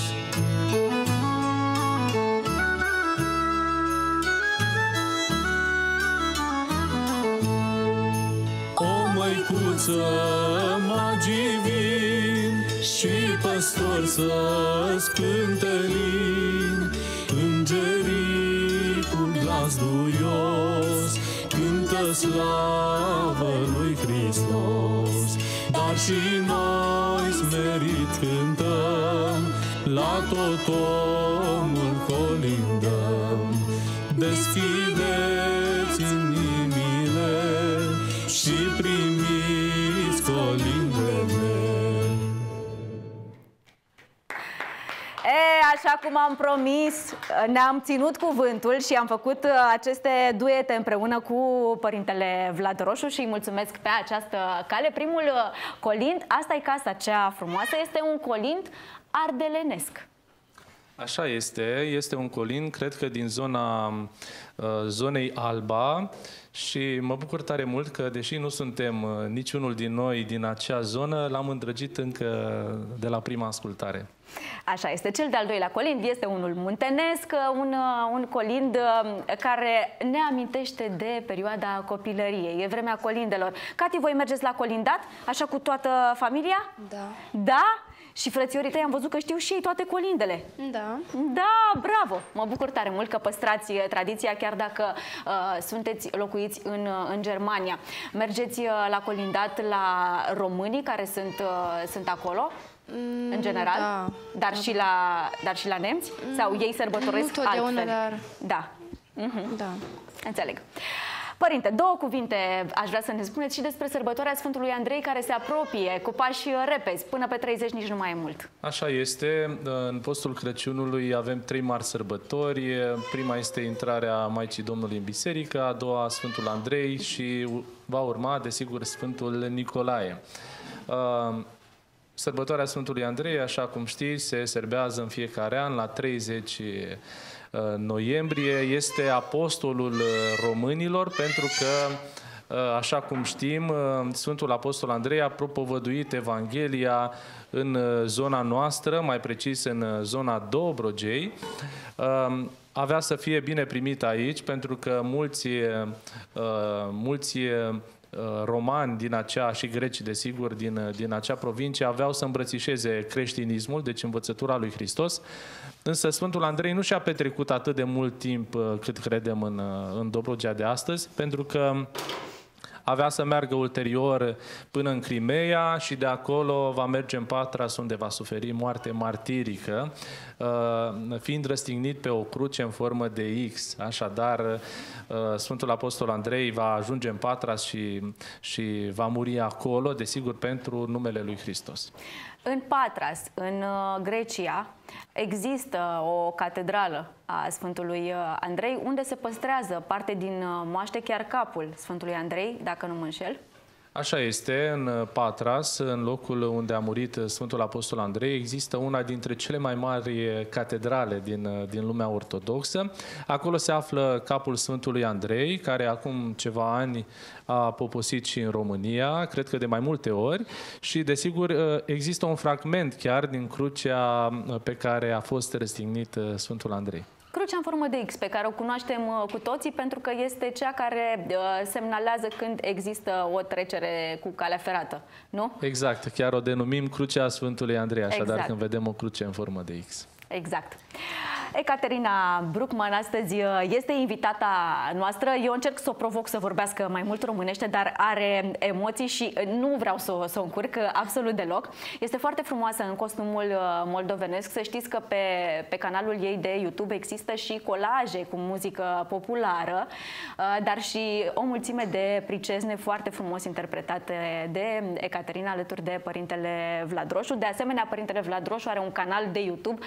Măicuță, magii vin și păstori să-ți cânte lin, îngerii cu glas duios cântă slavă lui Hristos. Dar și noi smerit cântăm, la tot omul colindăm. Deschideți inimile și primiți colindele. Așa cum am promis, ne-am ținut cuvântul și am făcut aceste duete împreună cu Părintele Vlad Roșu și îi mulțumesc pe această cale. Primul colind, Asta e casa cea frumoasă, este un colind ardelenesc. Așa este, este un colind, cred că din zonei Alba, și mă bucur tare mult că, deși nu suntem niciunul din noi din acea zonă, l-am îndrăgit încă de la prima ascultare. Așa este. Cel de-al doilea colind este unul muntenesc, un colind care ne amintește de perioada copilăriei. E vremea colindelor. Cati, voi mergeți la colindat, așa cu toată familia? Da. Da? Și frățiorii tăi am văzut că știu și ei toate colindele. Da. Da, bravo! Mă bucur tare mult că păstrați tradiția, chiar dacă sunteți locuiți în Germania. Mergeți la colindat la românii care sunt acolo? În general? Da. Dar și la nemți? Sau ei sărbătoresc altfel? Nu totdeauna, dar... Da. Da. Înțeleg. Părinte, două cuvinte aș vrea să ne spuneți și despre sărbătoarea Sfântului Andrei, care se apropie cu pași repezi, până pe 30 nici nu mai e mult. Așa este. În postul Crăciunului avem 3 mari sărbători. Prima este intrarea Maicii Domnului în biserică, a doua Sfântul Andrei și va urma, desigur, Sfântul Nicolae. Sărbătoarea Sfântului Andrei, așa cum știți, se serbează în fiecare an la 30 noiembrie. Este apostolul românilor pentru că, așa cum știm, Sfântul Apostol Andrei a propovăduit Evanghelia în zona noastră, mai precis în zona Dobrogei. Avea să fie bine primit aici pentru că mulți romani din acea și greci, desigur, din acea provincie aveau să îmbrățișeze creștinismul, deci învățătura lui Hristos. Însă Sfântul Andrei nu și-a petrecut atât de mult timp cât credem în Dobrogea de astăzi, pentru că avea să meargă ulterior până în Crimea și de acolo va merge în Patras, unde va suferi moarte martirică, fiind răstignit pe o cruce în formă de X. Așadar, Sfântul Apostol Andrei va ajunge în Patras și va muri acolo, desigur, pentru numele lui Hristos. În Patras, în Grecia, există o catedrală a Sfântului Andrei, unde se păstrează parte din moaște, chiar capul Sfântului Andrei, dacă nu mă înșel. Așa este, în Patras, în locul unde a murit Sfântul Apostol Andrei, există una dintre cele mai mari catedrale din lumea ortodoxă. Acolo se află capul Sfântului Andrei, care acum ceva ani a poposit și în România, cred că de mai multe ori, și desigur există un fragment chiar din crucea pe care a fost răstignit Sfântul Andrei. Crucea în formă de X, pe care o cunoaștem cu toții, pentru că este cea care semnalează când există o trecere cu calea ferată, nu? Exact, chiar o denumim Crucea Sfântului Andrei, așadar exact. Când vedem o cruce în formă de X. Exact. Ecaterina Bruckmann astăzi este invitata noastră. Eu încerc să o provoc să vorbească mai mult românește, dar are emoții și nu vreau să o încurc absolut deloc. Este foarte frumoasă în costumul moldovenesc. Să știți că pe canalul ei de YouTube există și colaje cu muzică populară, dar și o mulțime de pricezne foarte frumos interpretate de Ecaterina alături de Părintele Vlad Roșu. De asemenea, Părintele Vlad Roșu are un canal de YouTube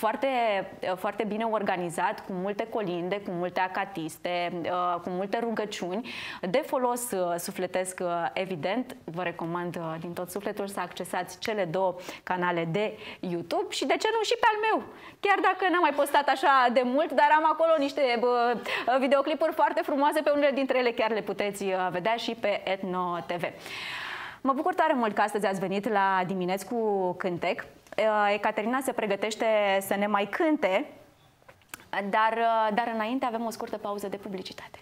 foarte bine organizat, cu multe colinde, cu multe acatiste, cu multe rugăciuni, de folos sufletesc, evident. Vă recomand din tot sufletul să accesați cele două canale de YouTube și, de ce nu, și pe al meu. Chiar dacă n-am mai postat așa de mult, dar am acolo niște videoclipuri foarte frumoase, pe unele dintre ele chiar le puteți vedea și pe Etno TV. Mă bucur tare mult că astăzi ați venit la Dimineți cu Cântec. Ecaterina se pregătește să ne mai cânte, dar înainte avem o scurtă pauză de publicitate.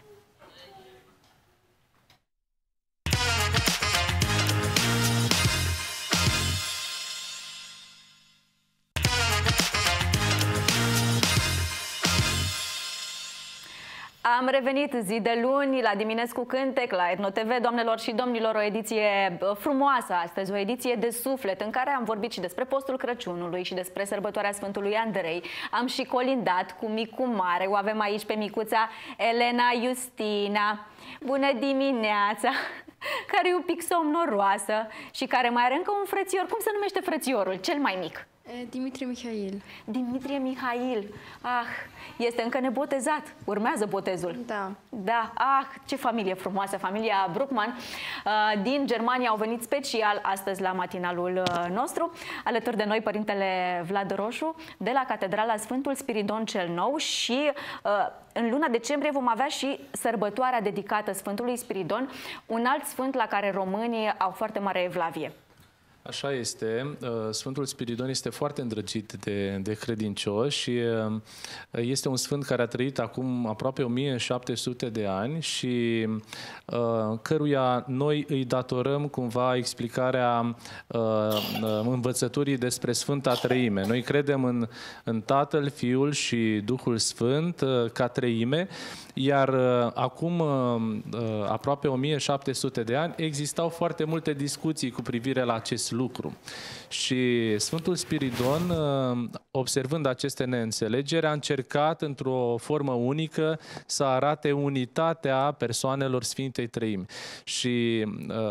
Am revenit zi de luni la Dimineți cu Cântec, la Etno TV, doamnelor și domnilor, o ediție frumoasă astăzi, o ediție de suflet, în care am vorbit și despre postul Crăciunului și despre sărbătoarea Sfântului Andrei. Am și colindat cu micu mare, o avem aici pe micuța Elena Justina. Bună dimineața! Care e un pic somnoroasă și care mai are încă un frățior. Cum se numește frățiorul, cel mai mic? Dimitrie Mihail. Dimitrie Mihail. Ah, este încă nebotezat. Urmează botezul. Da. Da. Ah, ce familie frumoasă, familia Bruckmann. Din Germania au venit special astăzi la matinalul nostru. Alături de noi Părintele Vlad Roșu de la Catedrala Sfântul Spiridon cel Nou și în luna decembrie vom avea și sărbătoarea dedicată Sfântului Spiridon, un alt sfânt la care românii au foarte mare evlavie. Așa este. Sfântul Spiridon este foarte îndrăgit de credincioși și este un sfânt care a trăit acum aproape 1700 de ani și căruia noi îi datorăm cumva explicarea învățăturii despre Sfânta Treime. Noi credem în Tatăl, Fiul și Duhul Sfânt ca treime, iar acum aproape 1700 de ani existau foarte multe discuții cu privire la acest acest lucru. Și Sfântul Spiridon, observând aceste neînțelegeri, a încercat într-o formă unică să arate unitatea persoanelor Sfintei Treimi. Și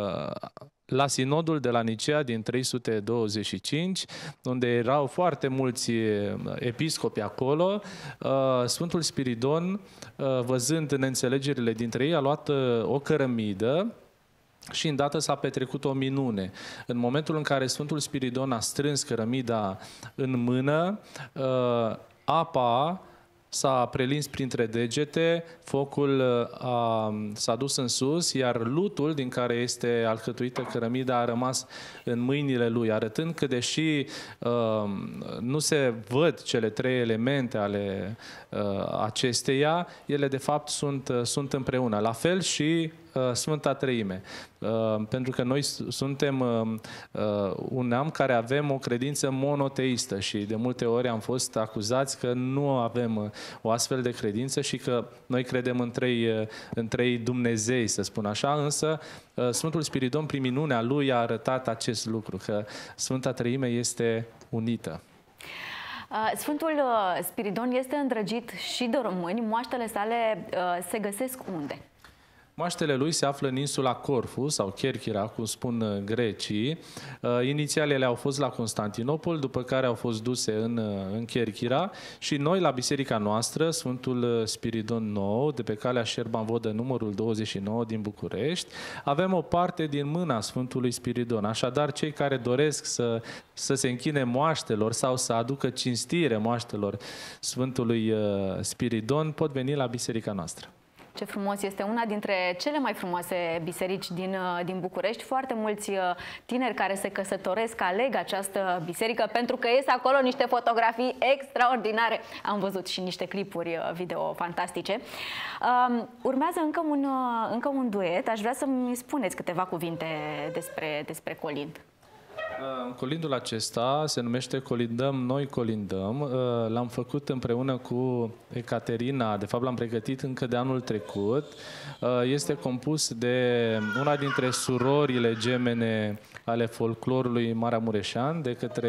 la sinodul de la Nicea din 325, unde erau foarte mulți episcopi acolo, Sfântul Spiridon, văzând neînțelegerile dintre ei, a luat o cărămidă și îndată s-a petrecut o minune. În momentul în care Sfântul Spiridon a strâns cărămida în mână, apa s-a prelins printre degete, focul s-a dus în sus, iar lutul din care este alcătuită cărămida a rămas în mâinile lui, arătând că deși nu se văd cele trei elemente ale acesteia, ele de fapt sunt împreună. La fel și Sfânta Treime. Pentru că noi suntem un neam care avem o credință monoteistă și de multe ori am fost acuzați că nu avem o astfel de credință și că noi credem în trei Dumnezei, să spun așa, însă Sfântul Spiridon, prin minunea lui, a arătat acest lucru, că Sfânta Treime este unită. Sfântul Spiridon este îndrăgit și de români. Moaștele sale se găsesc unde? Moaștele lui se află în insula Corfu sau Kerchira, cum spun grecii. Inițialele au fost la Constantinopol, după care au fost duse în Kerchira și noi la biserica noastră, Sfântul Spiridon Nou, de pe calea Șerban-Vodă numărul 29 din București, avem o parte din mâna Sfântului Spiridon. Așadar, cei care doresc să se închine moaștelor sau să aducă cinstire moaștelor Sfântului Spiridon pot veni la biserica noastră. Ce frumos! Este una dintre cele mai frumoase biserici din București. Foarte mulți tineri care se căsătoresc aleg această biserică pentru că ies acolo niște fotografii extraordinare. Am văzut și niște clipuri video fantastice. Urmează încă un duet. Aș vrea să-mi spuneți câteva cuvinte despre Colind. Colindul acesta se numește Colindăm, noi colindăm. L-am făcut împreună cu Ecaterina, de fapt l-am pregătit încă de anul trecut. Este compus de una dintre surorile gemene ale folclorului maramureșean,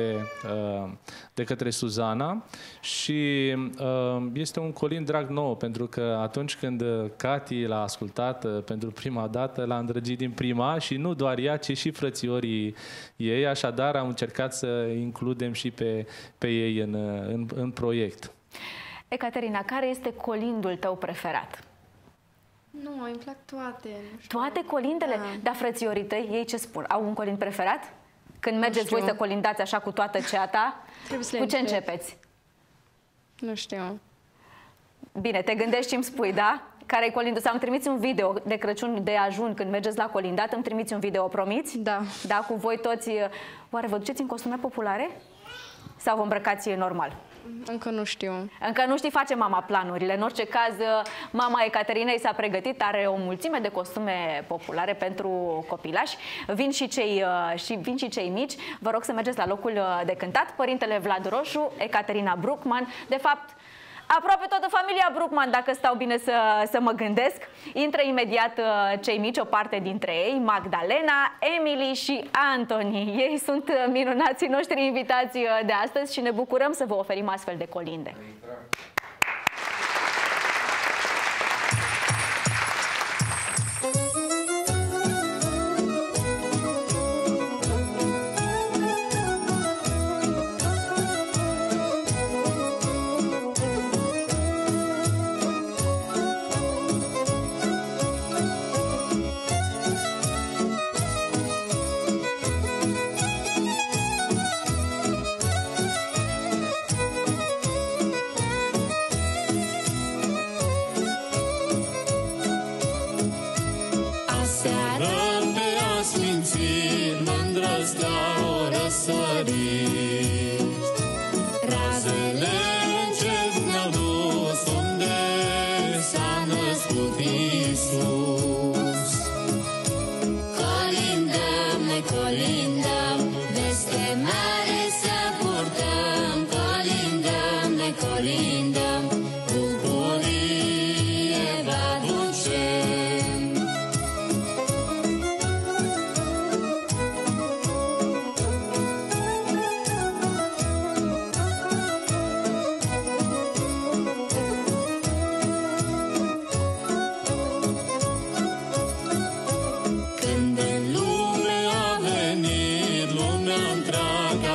de către Suzana, și este un colind drag nou, pentru că atunci când Cati l-a ascultat pentru prima dată, l-a îndrăgit din prima și nu doar ea, ci și frățiorii ei. Așadar, am încercat să includem și pe ei în proiect. Ecaterina, care este colindul tău preferat? Nu, îmi plac toate. Toate colindele? Da. Dar frățiorii tăi, ei ce spun? Au un colind preferat? Când mergeți voi să colindați așa cu toată ceata, cu ce începeți? Nu știu. Bine, te gândești și îmi spui, da? Care-i colindul? Sau îmi trimiți un video de Crăciun, de ajun, când mergeți la colindat, îmi trimiți un video, promiți? Da. Da, cu voi toți. Oare vă duceți în costume populare? Sau vă îmbrăcați normal? Încă nu știu. Încă nu știi, face mama planurile. În orice caz, mama Ecaterinei s-a pregătit, are o mulțime de costume populare pentru copilași. Vin și cei mici. Vă rog să mergeți la locul de cântat. Părintele Vlad Roșu, Ecaterina Bruckmann, de fapt, aproape toată familia Bruckmann, dacă stau bine să mă gândesc. Intră imediat cei mici, o parte dintre ei, Magdalena, Emily și Anthony. Ei sunt minunații noștri invitați de astăzi și ne bucurăm să vă oferim astfel de colinde.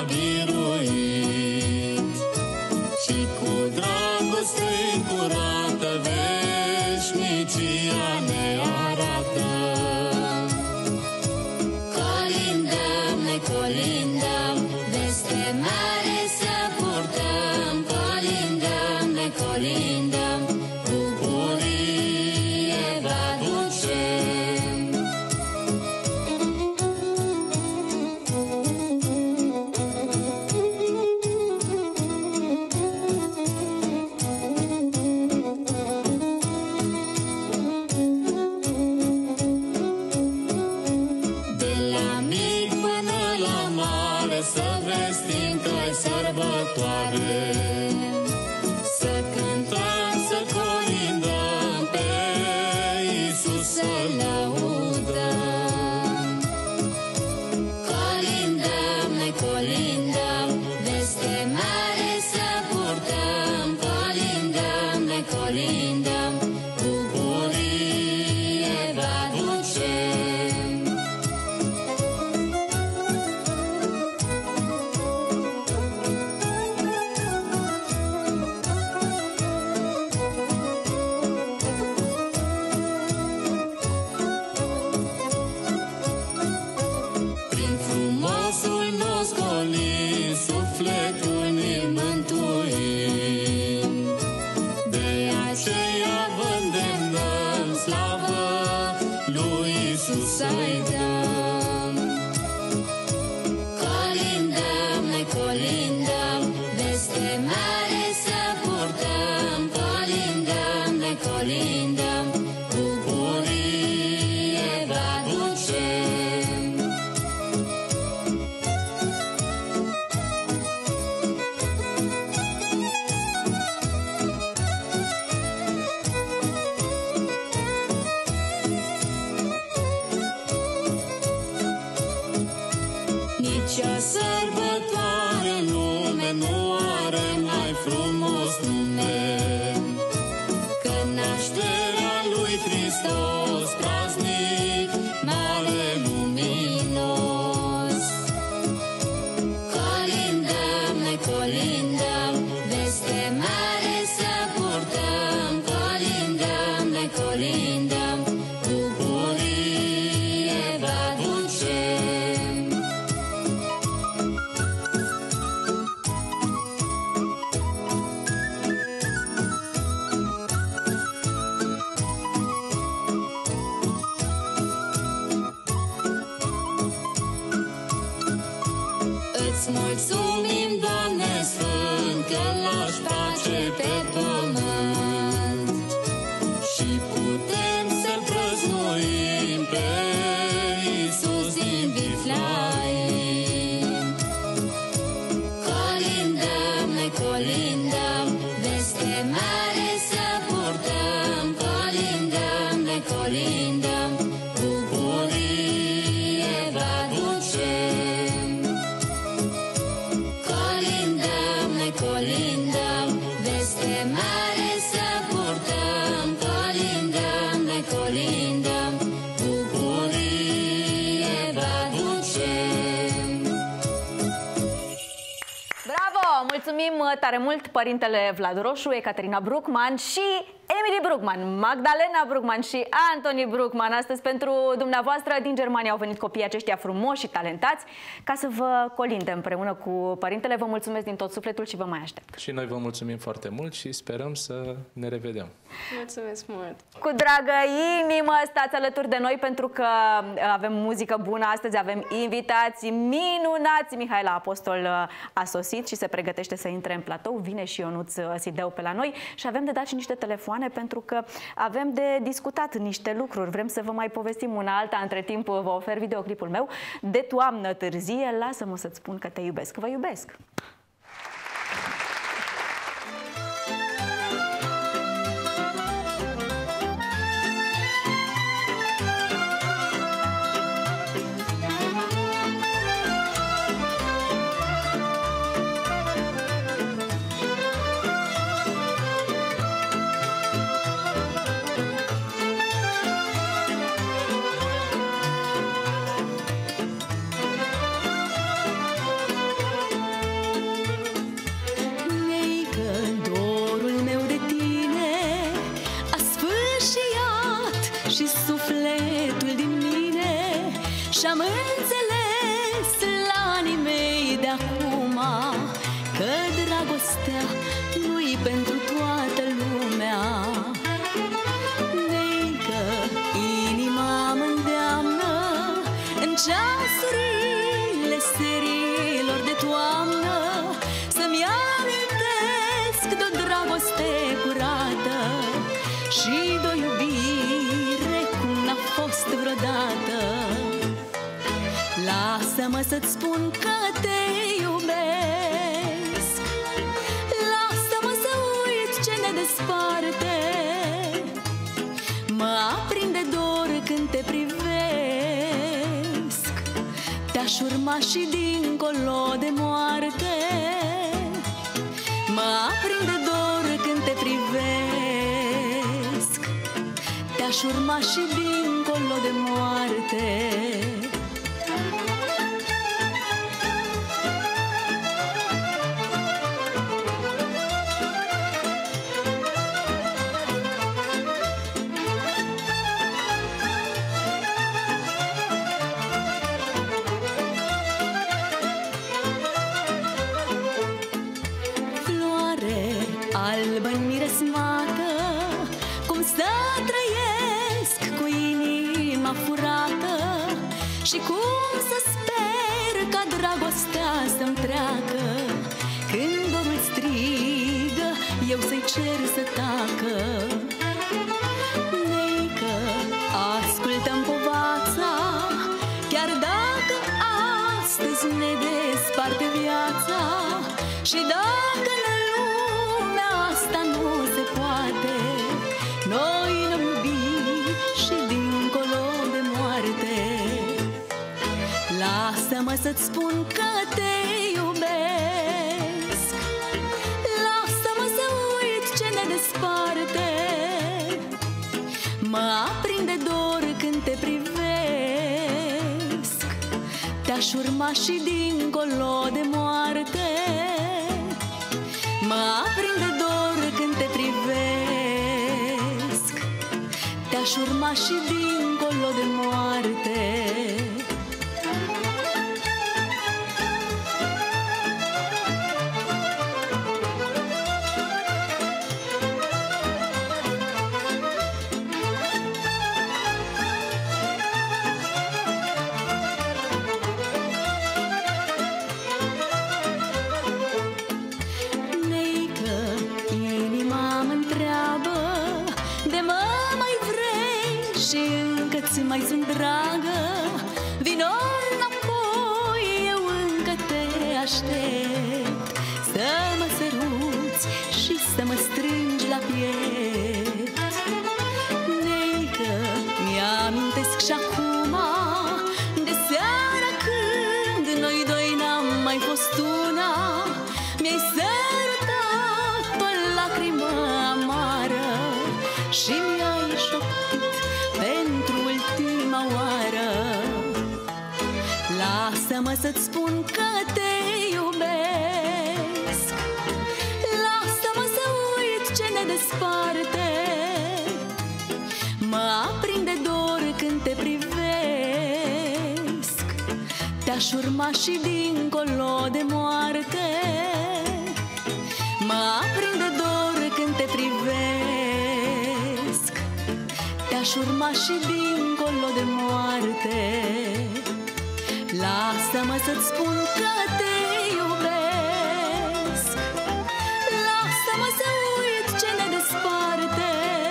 biruit și cu dragoste curată veșnicia ne arată. Colindăm, ne colindăm, veste mare să purtăm. Colindăm, ne colindăm, bucurie vă aducem. De la mic până la mare să vestim că-i sărbătoare. Să cântăm, să colindăm, pe Iisus să lăudăm. Colindăm, ne colindăm, veste mare să purtăm. Colindăm, ne colindăm, bucurie vă aducem. Prin frumosul nostru colin, sufletul ne mântuim. De aceea vă îndemnăm, slavă lui Iisus să-i dăm. Colindăm, ne colindăm, veste mare să purtăm. Colindăm, ne colindăm, bucurie vă aducem. Nici o sărbătoare în lume nu are mai frumos nume, că nașterea lui Hristos, praznic mare luminos. Colindăm, ne colindăm, veste mare să purtăm. Colindăm, ne colindăm, bucurie vă aducem. Îți mulțumim, Doamne Sfânt, că lași pace pe pământ și putem să-L prăznuim pe Iisus din Viflaim. Colindăm, ne colindăm, veste mare să purtăm. Colindăm, ne colindăm, bucurie vă aducem. Colindăm, ne colindăm, veste mare să purtăm. Colindăm, ne colindăm, bucurie vă aducem. Bravo! Mulțumim tare mult părintele Vlad Roșu, Ecaterina Bruckman și Emily Bruckman, Magdalena Bruckman și Anthony Bruckman. Astăzi pentru dumneavoastră din Germania au venit copiii aceștia frumoși și talentați ca să vă colinde împreună cu părintele. Vă mulțumesc din tot sufletul și vă mai aștept. Și noi vă mulțumim foarte mult și sperăm să ne revedem. Mulțumesc mult! Cu dragă inimă stați alături de noi pentru că avem muzică bună. Astăzi avem invitații minunați. Mihaela Apostol a sosit și se pregătește să intre în platou. Vine și Ionuț Sideu pe la noi și avem de dat și niște telefoane pentru că avem de discutat niște lucruri. Vrem să vă mai povestim una alta. Între timp vă ofer videoclipul meu de toamnă târzie. Lasă-mă să-ți spun că te iubesc. Vă iubesc! de acum că dragostea nu-i pentru toată lumea. Neică, inima mă îndeamnă în ceasurile serilor de toamnă să-mi amintesc de-o dragoste curată și de-o iubire cum n-a fost vreodată. Lasă-mă să-ți spun că te iubesc, lasă-mă să uit ce ne desparte. Mă aprinde dor când te privesc, te-aș urma și dincolo de moarte. Mă aprinde dor când te privesc, te-aș urma și dincolo de moarte. Albă-n miresmată, cum să trăiesc cu inima furată și cum să sper ca dragostea să-mi treacă. Când dorul strigă, eu să-i cer să tacă. Neică, ascultă-mi povața, chiar dacă astăzi ne desparte viața și dacă noi ne-am iubit și dincolo de moarte. Lasă-mă să-ți spun că te iubesc, lasă-mă să uit ce ne desparte. Mă aprinde dor când te privesc, te-aș urma și dincolo de moarte. Mă aprinde dor când te privesc, te-aș urma și dincolo de moarte. Mai sunt dragă, vino înapoi, eu încă te aștept. Să mă săruți și să mă strângi la piept. Neică, mi-amintesc și acum de seara când noi doi n-am mai fost una. Mi-ai sărutat o lacrimă amară și mi-ai șoptit pentru ultima oară. Lasă-mă să-ți spun că te iubesc, lasă-mă să uit ce ne desparte. Mă aprinde dor când te privesc, te-aș urma și dincolo de moarte. Mă aprinde dor când te privesc, te-aș urma și dincolo de moarte. Lasă-mă să-ți spun că te iubesc, lasă-mă să uit ce ne desparte.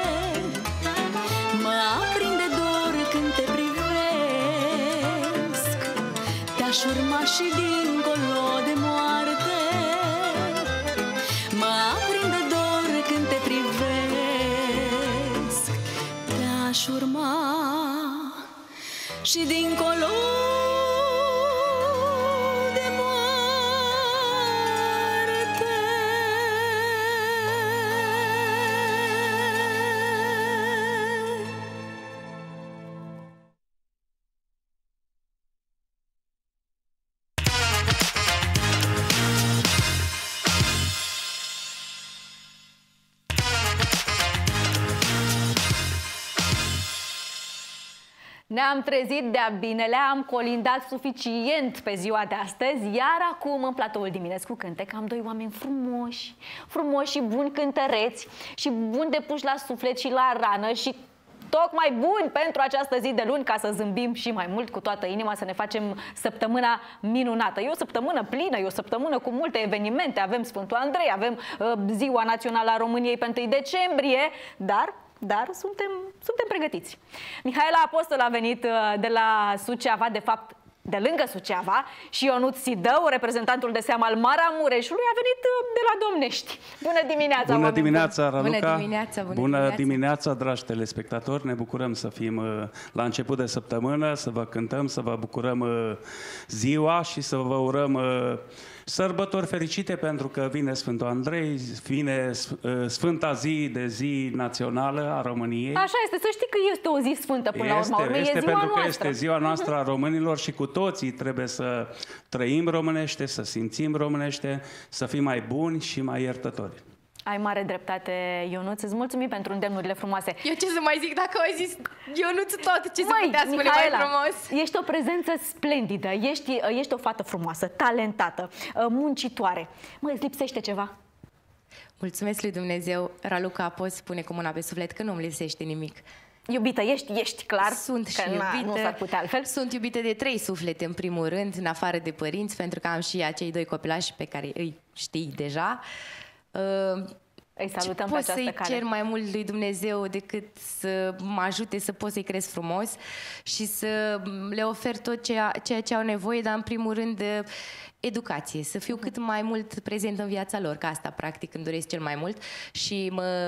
Mă aprinde dor când te privesc, te-aș urma și dincolo de moarte. Mă aprinde dor când te privesc, te-aș urma și dincolo de moarte. Ne-am trezit de-a binele, am colindat suficient pe ziua de astăzi, iar acum în platoul Diminescu Cântec am doi oameni frumoși, frumoși și buni cântăreți și buni de puși la suflet și la rană și tocmai buni pentru această zi de luni ca să zâmbim și mai mult cu toată inima, să ne facem săptămâna minunată. E o săptămână plină, e o săptămână cu multe evenimente, avem Sfântul Andrei, avem Ziua Națională a României pe 1 decembrie, dar suntem pregătiți. Mihaela Apostol a venit de la Suceava, de fapt de lângă Suceava, și Ionuț Sidău, reprezentantul de seamă al Maramureșului, a venit de la Domnești. Bună dimineața! Bună dimineața, Raluca! Bună dimineața! Bună dimineața, dragi telespectatori! Ne bucurăm să fim la început de săptămână, să vă cântăm, să vă bucurăm ziua și să vă urăm sărbători fericite, pentru că vine Sfântul Andrei, vine Sfânta zi națională a României. Așa este, să știi că este o zi sfântă până la urmă. Este e ziua pentru noastră. că este ziua noastră a românilor și cu toții trebuie să trăim românește, să simțim românește, să fim mai buni și mai iertători. Ai mare dreptate, Ionuț, îți mulțumim pentru îndemnurile frumoase. Eu ce să mai zic dacă au zis Ionuț tot, ce să putea spune Mihaela, mai frumos? Ești o prezență splendidă, ești o fată frumoasă, talentată, muncitoare. Îți lipsește ceva? Mulțumesc lui Dumnezeu, Raluca, poți spune cu mâna pe suflet că nu-mi lipsește nimic. Iubită, ești clar? Sunt și că iubită. Nu s-ar putea altfel. Sunt iubită de 3 suflete, în primul rând, în afară de părinți, pentru că am și acei 2 copilași pe care îi știi deja. Îi salutăm pe pot această să-i cale. cer mai mult lui Dumnezeu decât să mă ajute să pot să-i cresc frumos și să le ofer tot ceea ce au nevoie, dar în primul rând educație, să fiu cât mai mult prezent în viața lor, că asta practic îmi doresc cel mai mult și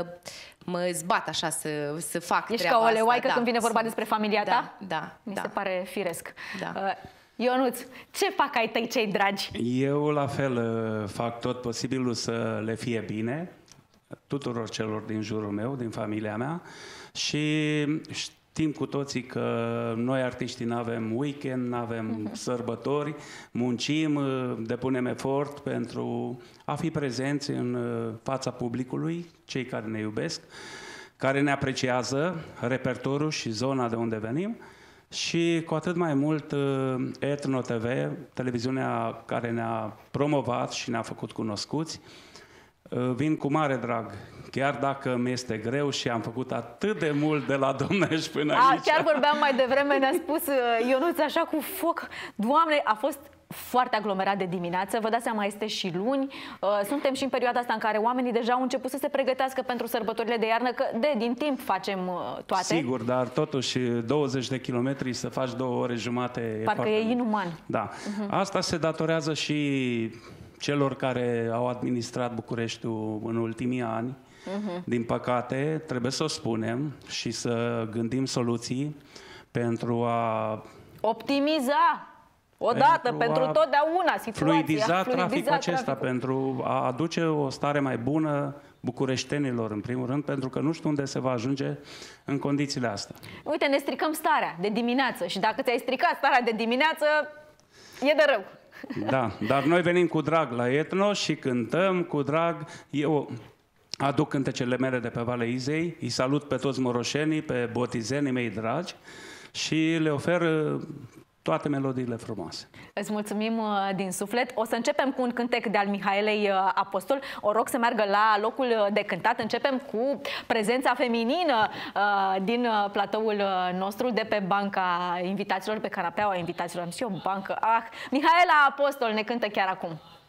mă zbat așa să fac Ești treaba ca o leoaică asta. când vine vorba despre familia ta? Da. Mi se pare firesc. Da. Ionuț, ce fac ai tăi cei dragi? Eu la fel fac tot posibilul să le fie bine tuturor celor din jurul meu, din familia mea, și știm cu toții că noi artiștii nu avem weekend, nu avem sărbători, muncim, depunem efort pentru a fi prezenți în fața publicului, cei care ne iubesc, care ne apreciază repertoriul și zona de unde venim. Și cu atât mai mult Etno TV, televiziunea care ne-a promovat și ne-a făcut cunoscuți, vin cu mare drag, chiar dacă mi este greu și am făcut atât de mult de la Domnești până aici. Chiar vorbeam mai devreme, ne-a spus Ionuț așa cu foc. Doamne, a fost foarte aglomerat de dimineață, vă dați seama, este și luni. Suntem și în perioada asta în care oamenii deja au început să se pregătească pentru sărbătorile de iarnă, că din timp facem toate. Sigur, dar totuși 20 de kilometri să faci 2 ore jumate... Parcă e inuman. Da. Asta se datorează și celor care au administrat Bucureștiul în ultimii ani. Din păcate, trebuie să o spunem și să gândim soluții pentru a optimiza odată, pentru totdeauna situația. Fluidiza traficul acesta, pentru a aduce o stare mai bună bucureștenilor, în primul rând, pentru că nu știu unde se va ajunge în condițiile astea. Uite, ne stricăm starea de dimineață și dacă ți-ai stricat starea de dimineață, e de rău. Da, dar noi venim cu drag la Etno și cântăm cu drag. Eu aduc cântecele mele de pe Valea Izei, îi salut pe toți moroșenii, pe botizenii mei dragi și le ofer toate melodiile frumoase. Îți mulțumim din suflet. O să începem cu un cântec de al Mihaelei Apostol. O rog să meargă la locul de cântat. Începem cu prezența feminină din platoul nostru, de pe banca invitaților, pe canapeaua invitaților. Am zis eu, bancă. Mihaela Apostol ne cântă chiar acum.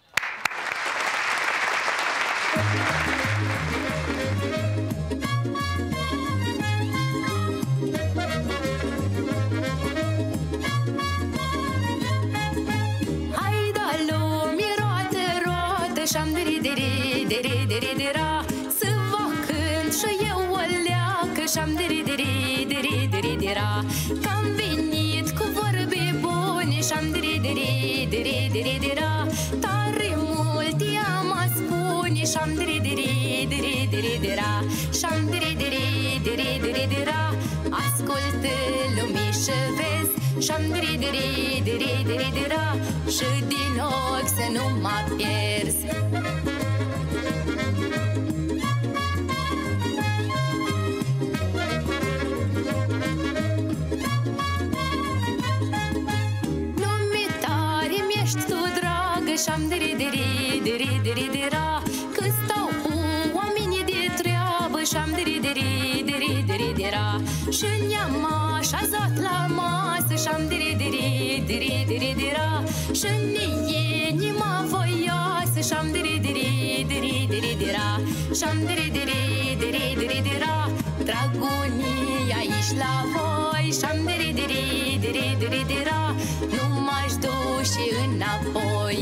Și-am deri-deri-deri-deri-deri-dera să vă cânt și eu o leacă și-am deri-deri-deri-deri-dera că-am venit cu vorbe bune și-am deri-deri-deri-deri-dera tare mult i-am a spune și-am deri-deri-deri-deri-dera și-am deri-deri-deri-deri-dera ascultă lumii și vezi și-am deri-deri-deri-deri-dera și din ochi să nu mă pierzi. diri-diri-diri-diri-dira, că stau cu oamenii de treabă și-am diri-diri-diri-diri-dira, și ne-am așezat la masă și-am diri-diri-diri-diri-dira, și inima voioasă și-am diri-diri-diri-diri-dira, și-am diri-diri-diri-diri-dira, dragonii aici la voi și-am diri-diri-diri-diri-dira, nu m-aș duce înapoi.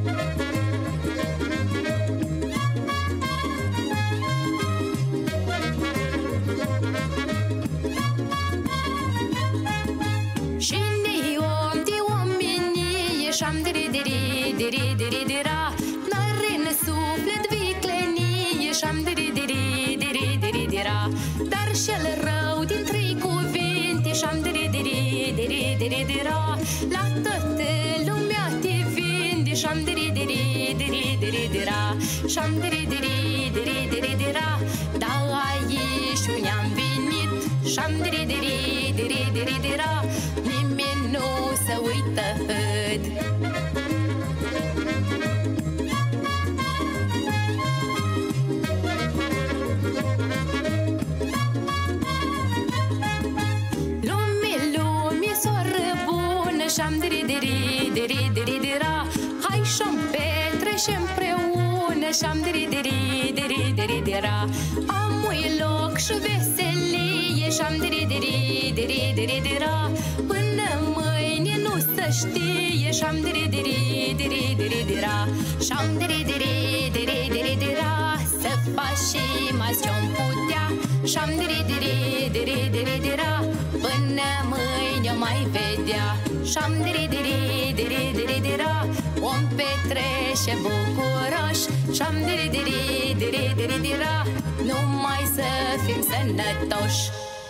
Și om de omenie și-am diri-diri-diri-diri-dira, n-are în suflet viclenie și-am diri-diri-diri-diri-dira, dar cel rău din trei cuvinte și-am diri-diri-diri-diri-dira, la toată lumea te vinde și-am diri-diri-diri-diri-dira, și-am diri-diri-diri-diri-dira, dar aici ne-am venit și-am diri-diri-diri-diri-dira, nimeni nu se uită. Lume, soră bună și-am diri-diri-diri-diri-dira, hai și-mi petrecem împreună și-am diri-diri-diri-diri-dira, am ui loc și veselie și-am diri-diri-diri-diri-dira, până mâine nu se știe și-am diri-diri-diri-diri-dira, și-am diri-diri-diri-diri-dira, să facem azi ce-om putea și-am diri-diri-diri-diri-dira, până mâine o mai vedea și-am diri-diri-diri-diri-dira, om petrece bucuroși și-am diri-diri-diri-diri-dira, numai să fim sănătoși.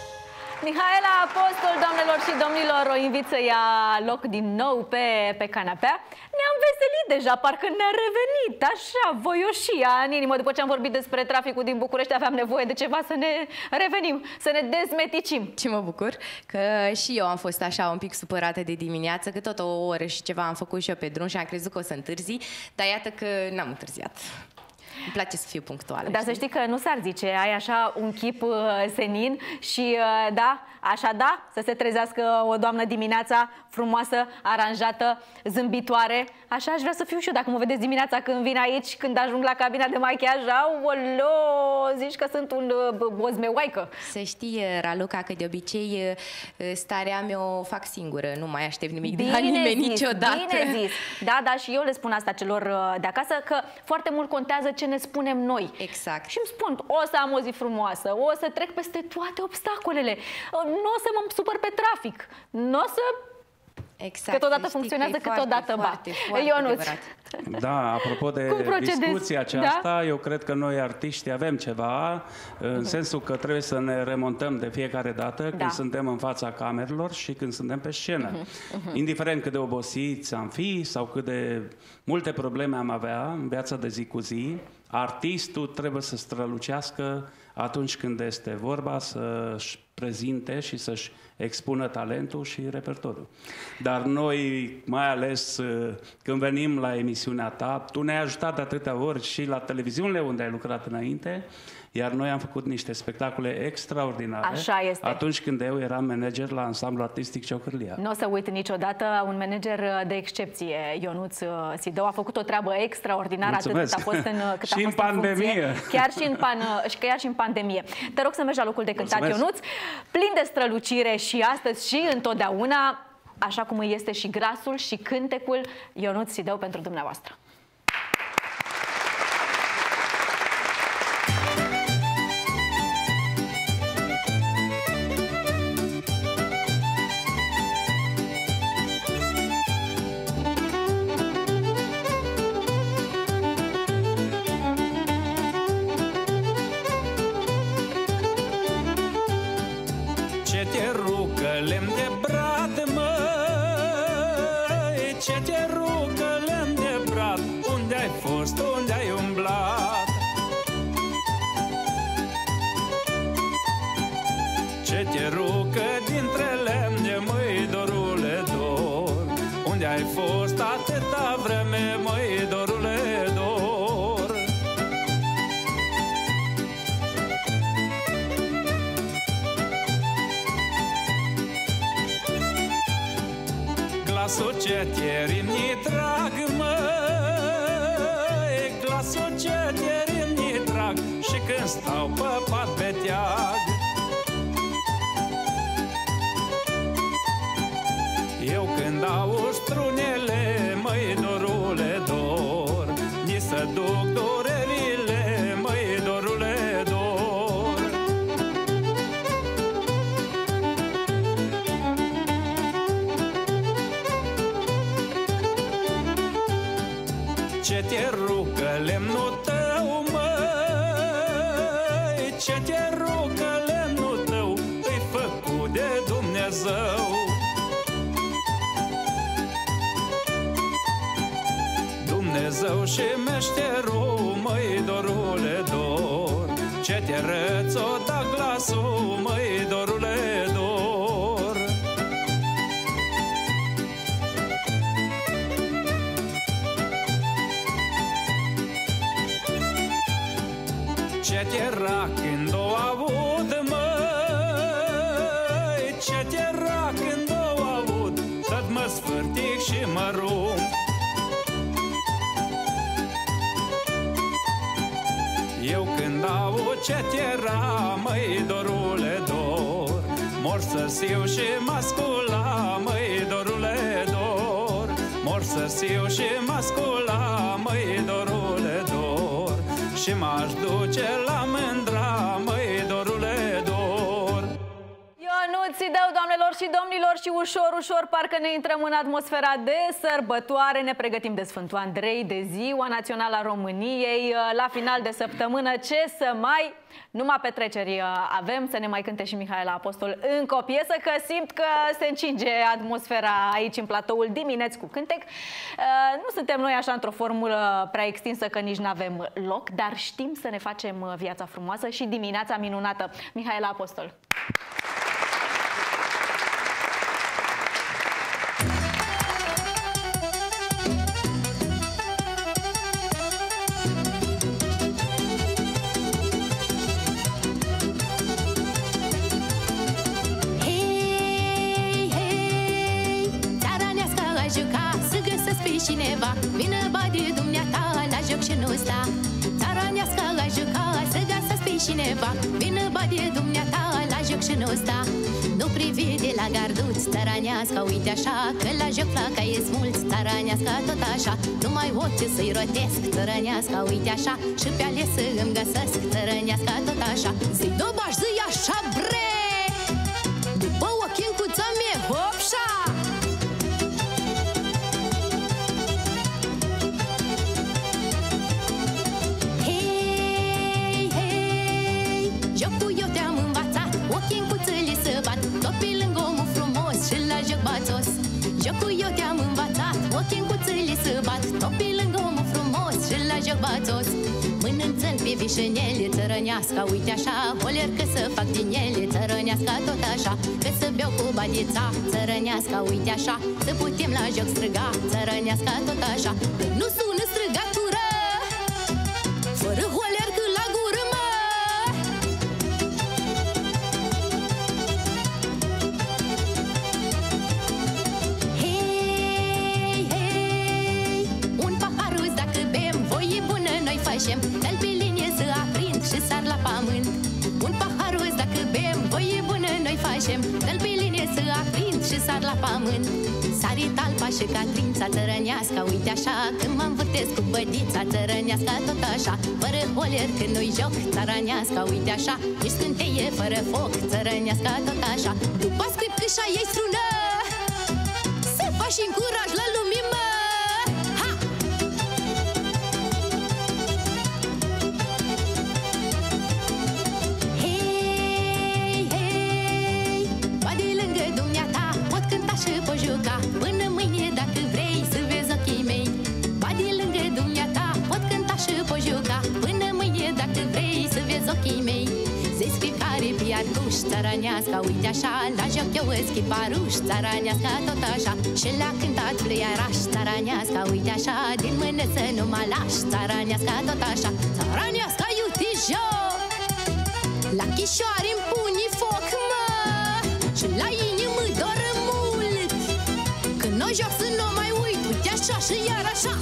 Mihaela Apostol, doamnelor și domnilor, o invit să ia loc din nou pe canapea. Ne-am veselit deja, parcă ne-a revenit așa, voioșia în inimă. După ce am vorbit despre traficul din București, aveam nevoie de ceva să ne revenim, să ne dezmeticim. Ce mă bucur că și eu am fost așa un pic supărată de dimineață, că tot o oră și ceva am făcut și eu pe drum și am crezut că o să întârzi, dar iată că n-am întârziat. Îmi place să fiu punctuală. Dar să știi că nu s-ar zice, ai așa un chip senin și da, așa da, să se trezească o doamnă dimineața frumoasă, aranjată, zâmbitoare. Așa aș vrea să fiu și eu, dacă mă vedeți dimineața când vin aici, când ajung la cabina de machiaj, aoleo, zici că sunt un bozmeoaică. Să știi, Raluca, că de obicei starea mea o fac singură, nu mai aștept nimic de la nimeni niciodată. Bine zis, da, da, și eu le spun asta celor de acasă, că foarte mult contează ce ne spunem noi. Exact. Și îmi spun, o să am o zi frumoasă, o să trec peste toate obstacolele, nu o să mă supăr pe trafic, nu o să... Exact. Că totodată funcționează, că totodată bat. Ionuț. Da, apropo de discuția aceasta, da? Eu cred că noi artiști avem ceva, în sensul că trebuie să ne remontăm de fiecare dată când suntem în fața camerelor și când suntem pe scenă. Indiferent cât de obosiți am fi sau cât de multe probleme am avea în viața de zi cu zi, artistul trebuie să strălucească atunci când este vorba să-și prezinte și să-și expună talentul și repertoriul. Dar noi, mai ales când venim la emisiunea ta, tu ne-ai ajutat de atâtea ori și la televiziunile unde ai lucrat înainte, iar noi am făcut niște spectacole extraordinare. Așa este. Atunci când eu eram manager la Ansamblul Artistic Ciocârlia. Nu o să uit niciodată, un manager de excepție, Ionuț Sidău, a făcut o treabă extraordinară. Mulțumesc. Atât a fost în cât și a fost în pandemie. Chiar și în pandemie. Te rog să mergi la locul de cântat, Ionuț, plin de strălucire și astăzi și întotdeauna, așa cum îi este și grasul și cântecul, Ionuț Sidău pentru dumneavoastră. Ce te rugă lemn de brad, glasul ce tierimni drag, măi, glasul ce tierimni drag, și când stau pe pat beteag. Eu când aud strunele, măi, dorule, dor, ni se duc durerile, măi, dorule, dor. Ce te rucă lemnul tău, măi, ce te rucă lemnul tău, îi făcut de Dumnezeu. Dumnezeu și meșterul, măi, dorule, dor, ce te răț-o da glasul, măi, dorule, dor. Ce te era când o aud, măi, ce te era când o aud, tot mă sfârtic și mă rup. Eu când aud ce te-era, măi, dorule, dor, mor să-siu și mascula, măi, dorule, dor, mor să-siu și mascula, măi, dorule, dor, și m-aș duce la mândra, măi, dorule, dor. Ionuț, Ideu, doamnelor și domnilor, și ușor, ușor parcă ne intrăm în atmosfera de sărbătoare. Ne pregătim de Sfântul Andrei, de Ziua Națională a României. La final de săptămână, ce să mai... Numai petreceri avem, să ne mai cânte și Mihaela Apostol încă o piesă, că simt că se încinge atmosfera aici în platoul dimineți cu cântec. Nu suntem noi așa într-o formulă prea extinsă că nici n-avem loc, dar știm să ne facem viața frumoasă și dimineața minunată. Mihaela Apostol. Cineva, vină bade dumneata la joc și nu sta. Țara nească la juca, să găsească pe cineva, vină bade dumneata la joc și nu sta. Nu privi de la garduț, țara nească, uite așa, că la joc flaca e smult, țara nească tot așa. Numai ochi să-i rotesc, țara nească, uite așa, și pe ales să îmi găsesc, țara nească tot așa. Zi dobaș, zi așa, bre, după ochii în cuța mie, hopșa. Jocul eu te-am învățat, ochii în cuțele să bat, topii lângă omul frumos și la joc bațos. Mănânță-l pe vișinele, țărănească, uite așa, boler că să fac din ele, țărănească tot așa, că să beau cu badița, țărănească, uite așa, să putem la joc striga, țărănească tot așa, că nu sună strigatură, fără holer că la gură, mă. Dă-l pe linie să aprind și sar la pământ. Un paharul dacă bem, voie bună noi facem. Dă-l pe linie să aprind și sar la pământ. Sari talpa și catrința țărănească, uite așa, când mă învârtesc cu bădița țărănească tot așa. Fără holer când nu-i joc, țărănească, uite așa, nici scânteie fără foc, țărănească tot așa. După script câșa ei strună, să faci încuraj la lumii, mă. Până mâine dacă vrei să vezi ochii mei, badi lângă dumneata, pot cânta și pot juca. Până mâine dacă vrei să vezi ochii mei, zici fiecare piarduș, țărănească, uite așa, la joc eu schiparuș, țărănească tot așa. Și la cântat fluiaraș, țărănească, uite așa, din mână să nu mă lași, țărănească tot așa. Țărănească iute joc, la chișoare îmi pune foc, mă, și la inimă doră mult. Noi joc și iar așa.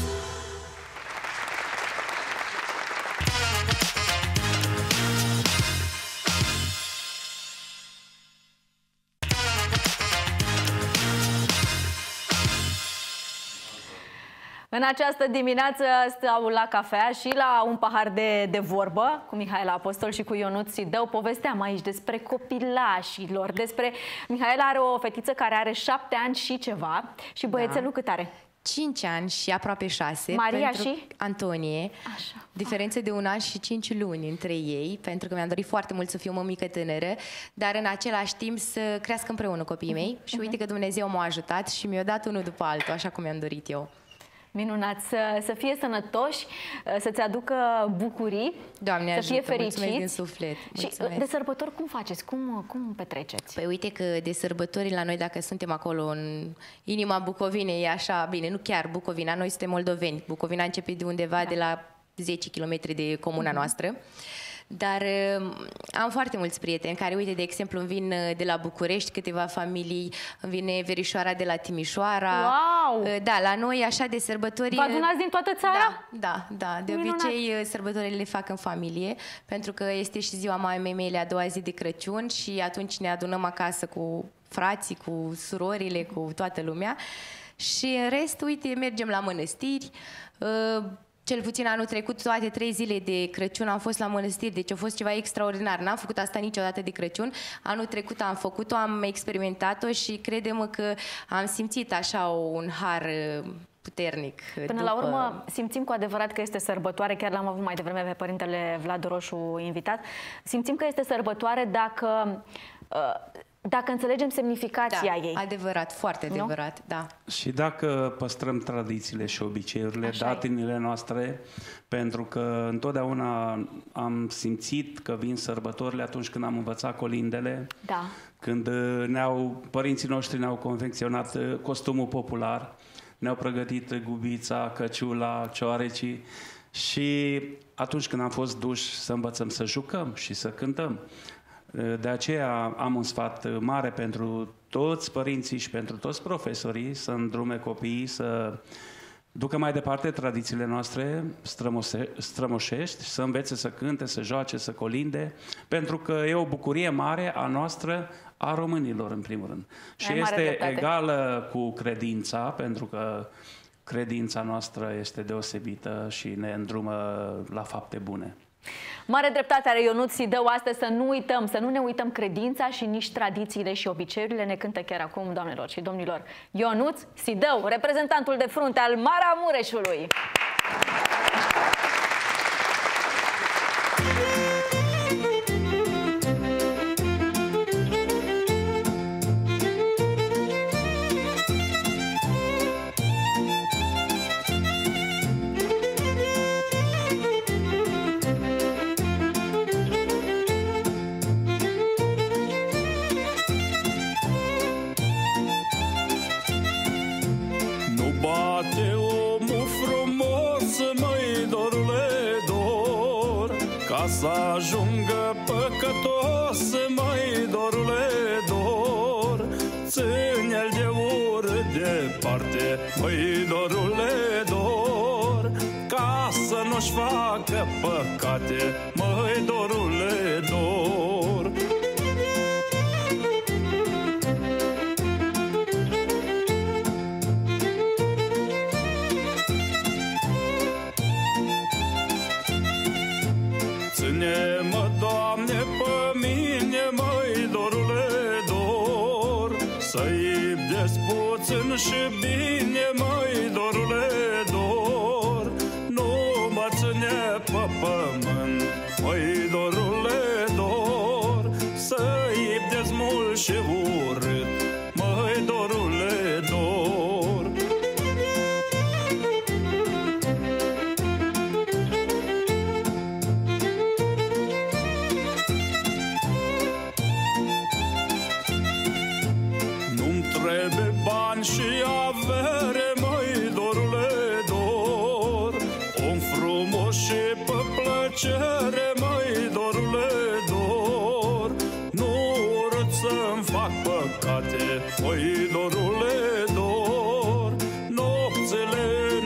În această dimineață stau la cafea și la un pahar de vorbă cu Mihaela Apostol și cu Ionuț Sidău. Povesteam aici despre copilașilor, despre... Mihaela are o fetiță care are 7 ani și ceva și băiețelul cât are? 5 ani și aproape 6. Maria pentru și? Antonie. Așa. Diferență de 1 an și 5 luni între ei, pentru că mi-am dorit foarte mult să fiu mămică tânără, dar în același timp să crească împreună copiii mei. Și uite că Dumnezeu m-a ajutat și mi-a dat unul după altul, așa cum mi-am dorit eu. Minunat, să fie sănătoși, să-ți aducă bucurii, Doamne să fie ajută, fericiți. mulțumesc din suflet. Mulțumesc. Și de sărbători cum faceți? Cum petreceți? Păi uite că de sărbători la noi, dacă suntem acolo în inima Bucovinei, e așa, bine, nu chiar Bucovina, noi suntem moldoveni. Bucovina începe de undeva de la 10 km de comuna noastră. Dar am foarte mulți prieteni care, uite, de exemplu, îmi vin de la București câteva familii, îmi vine verișoara de la Timișoara. Wow! Da, la noi, așa, de sărbători... Vă adunați din toată țara? Da. De Minunat. obicei, sărbătorile le fac în familie, pentru că este și ziua mamei mele a doua zi de Crăciun și atunci ne adunăm acasă cu frații, cu surorile, cu toată lumea. Și în rest, uite, mergem la mănăstiri. Cel puțin anul trecut, toate 3 zile de Crăciun am fost la mănăstiri, deci a fost ceva extraordinar. N-am făcut asta niciodată de Crăciun. Anul trecut am făcut-o, am experimentat-o și crede-mă că am simțit așa un har puternic. Până la urmă, simțim cu adevărat că este sărbătoare, chiar l-am avut mai devreme pe părintele Vlad Roșu invitat, simțim că este sărbătoare dacă înțelegem semnificația ei. Adevărat, foarte adevărat, da. Și dacă păstrăm tradițiile și obiceiurile, datinile noastre, pentru că întotdeauna am simțit că vin sărbătorile atunci când am învățat colindele, da. Când părinții noștri ne-au confecționat costumul popular, ne-au pregătit gubița, căciula, cioarecii și atunci când am fost duși să învățăm să jucăm și să cântăm. De aceea am un sfat mare pentru toți părinții și pentru toți profesorii să îndrume copiii să ducă mai departe tradițiile noastre strămoșești, să învețe să cânte, să joace, să colinde, pentru că e o bucurie mare a noastră, a românilor în primul rând. Și este egală cu credința, pentru că credința noastră este deosebită și ne îndrumă la fapte bune. Mare dreptate are Ionuț Sidău astăzi, să nu ne uităm credința și nici tradițiile și obiceiurile. Ne cântă chiar acum, doamnelor și domnilor, Ionuț Sidău, reprezentantul de frunte al Maramureșului. Să ajungă păcătos, măi, dorule, dor, ține-l de urât departe, măi, dorule, dor, ca să nu-și facă păcate, măi, dorule, dor. Ține-mă, Doamne, pe mine, măi, dorule, dor, să-i despuțin și bine, măi, dorule, dor, nu mă ține pe pământ, măi, dorule, dor, să-i dezmult și urât, măi, dorule, dor. Trebuie bani și avere, măi, dorule, dor, om frumos și pe plăcere, măi, dorule, dor, nu urât să-mi fac păcate, măi, dorule, dor, nopțile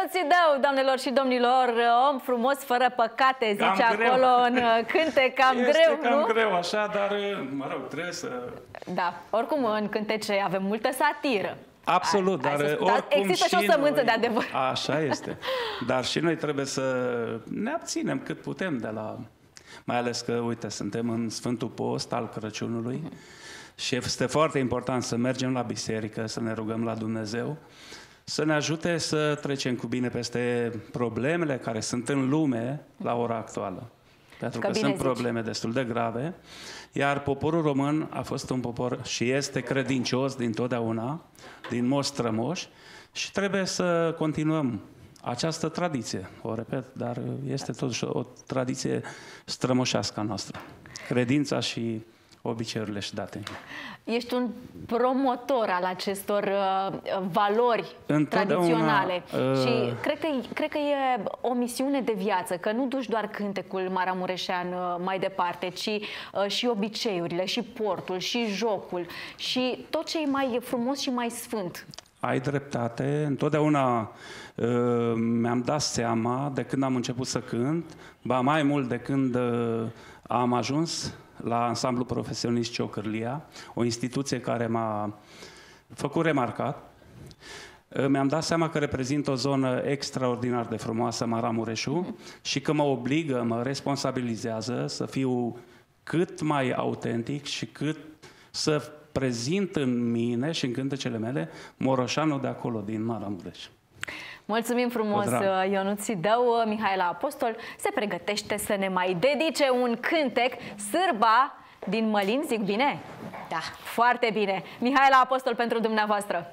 Ionut Sidău, doamnelor și domnilor, om frumos fără păcate, zice acolo în cântec, cam greu, cam nu? greu așa, dar, mă rog, trebuie să... Da, oricum în cântece avem multă satiră. Absolut, dar oricum există și o sămânță noi, de adevăr. Așa este. Dar și noi trebuie să ne abținem cât putem de la... Mai ales că, uite, suntem în Sfântul Post al Crăciunului și este foarte important să mergem la biserică, să ne rugăm la Dumnezeu, să ne ajute să trecem cu bine peste problemele care sunt în lume la ora actuală. Pentru că sunt probleme destul de grave, iar poporul român a fost un popor și este credincios dintotdeauna, din moși strămoși, și trebuie să continuăm această tradiție, o repet, dar este totuși o tradiție strămoșească a noastră. Credința și obiceiurile și date. Ești un promotor al acestor valori tradiționale și cred că e o misiune de viață, că nu duci doar cântecul maramureșean mai departe, ci și obiceiurile, și portul, și jocul, și tot ce e mai frumos și mai sfânt. Ai dreptate. Întotdeauna mi-am dat seama de când am început să cânt, ba mai mult de când am ajuns la Ansamblu Profesionist Ciocârlia, o instituție care m-a făcut remarcat. Mi-am dat seama că reprezint o zonă extraordinar de frumoasă, Maramureșul, și că mă obligă, mă responsabilizează să fiu cât mai autentic și cât să prezint în mine și în cântecele mele Moroșanul de acolo, din Maramureș. Mulțumim frumos, Ionut Sidău. Mihaela Apostol se pregătește să ne mai dedice un cântec, Sârba din Mălin, zic bine? Da. Foarte bine. Mihaela Apostol pentru dumneavoastră.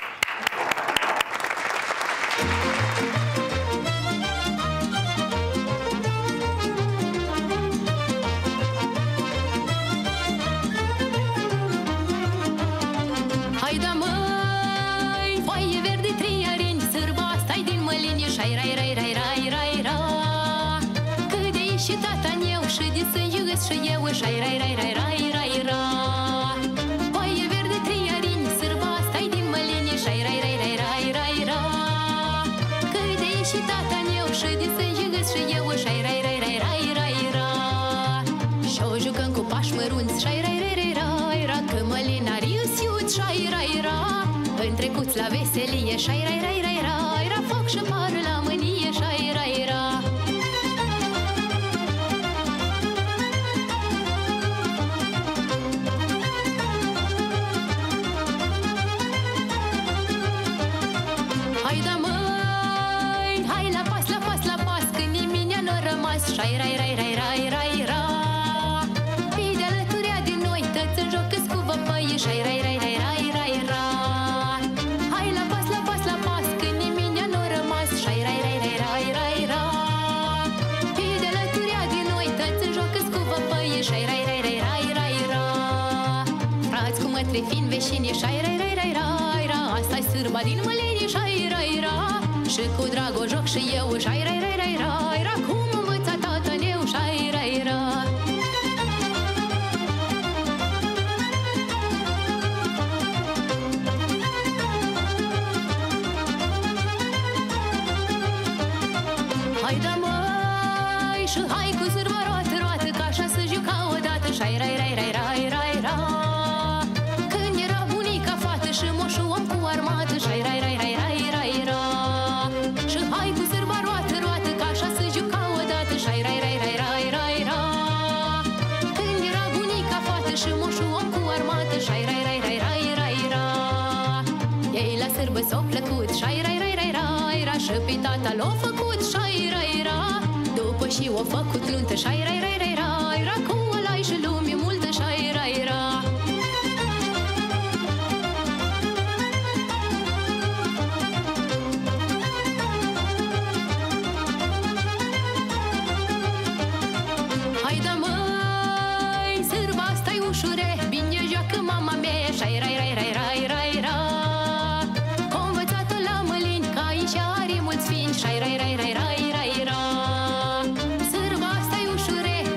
Și eu și rai rai rai rai rai ra. Paie verde triarini, sârba stai din măline și rai rai rai rai rai ra. Cât de și tata meu și de să jigăs și eu și rai rai rai rai rai ra. Și-o jucăm cu pași mărunți și rai rai rai rai ra. Că mălinarii îți iut și rai ra. Întrecuți la veselie și rai rai rai rai ra. Foc și pară la mânie și rai ra. Șai rai rai rai rai rai ra. Fii de alăturea din noi, tăți în joc îți cu văpăi. Șai rai rai rai rai rai ra. Hai la pas, când nimeni nu rămas. Șai rai rai rai rai rai ra. Fii de alăturea din noi, tăți în joc îți cu văpăi. Șai rai rai rai rai rai ra. Frați cu mătri fiind veșini. Șai rai rai rai rai ra. Asta-i sârba din Mălini. Șai rai ra. Și cu drag o joc și eu. Șai rai rai rai rai ra. Hai da măi și hai cu sârba roată, roată, ca așa să juca odată. Șai rai rai rai rai rai ra. Când era bunica fată și moșul om cu armată. Șai rai rai rai rai rai ra. Și hai cu sârba roată, roată, ca așa să juca odată. Șai rai rai rai rai rai ra. Când era bunica fată și moșul om cu armată. Șai rai rai rai rai rai ra. Ei la sârbă s-au plăcut. Șai rai rai rai rai ra. Și pe tata l-a făcut. Șai rai ra. După și o făcut luntă. Șai rai rai rai rai ra. Cu ăla-i și lumii multă. Șai rai ra. Hai da măi, sârba stai ușure. Bine joacă mama mea. Șai rai rai rai rai rai ra. Convățată la Mălini, că aici are mulți fiini. Șai rai rai rai rai rai ra. Sârba stai ușure.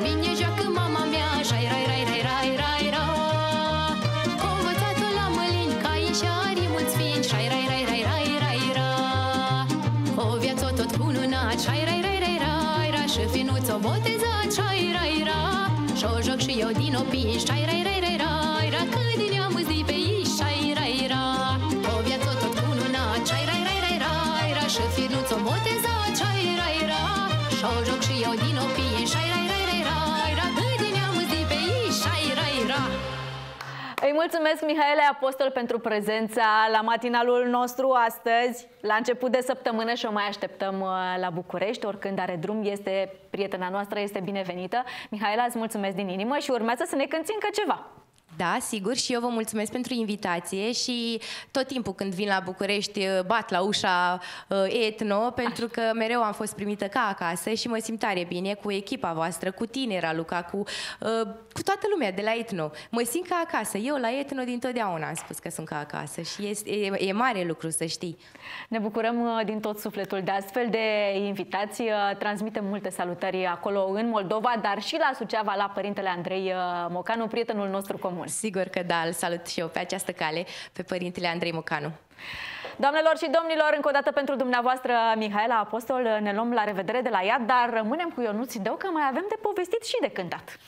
eu din opii șai rai rai rai rai ra că din ea mâzi pe ei șai rai ra o viață tot cu luna șai rai rai rai rai ra și fir nu ți-o boteza șai rai ra și-o joc și eu din opii șai rai rai rai rai ra că din ea mâzi pe ei șai rai ra. Îi mulțumesc Mihaela Apostol pentru prezența la matinalul nostru astăzi, la început de săptămână, și o mai așteptăm la București. Oricând are drum, este prietena noastră, este binevenită. Mihaela, îți mulțumesc din inimă și urmează să ne cânti încă ceva. Da, sigur, și eu vă mulțumesc pentru invitație și tot timpul când vin la București bat la ușa Etno, pentru că mereu am fost primită ca acasă și mă simt tare bine cu echipa voastră, cu tine, Raluca, cu toată lumea de la Etno. Mă simt ca acasă. Eu la Etno dintotdeauna am spus că sunt ca acasă și e mare lucru, să știi. Ne bucurăm din tot sufletul de astfel de invitații. Transmitem multe salutări acolo în Moldova, dar și la Suceava, la Părintele Andrei Mocanu, prietenul nostru comun. Sigur că da, îl salut și eu pe această cale, pe Părintele Andrei Mocanu. Doamnelor și domnilor, încă o dată pentru dumneavoastră, Mihaela Apostol, ne luăm la revedere de la ea, dar rămânem cu Ionuț Sidău, că mai avem de povestit și de cântat.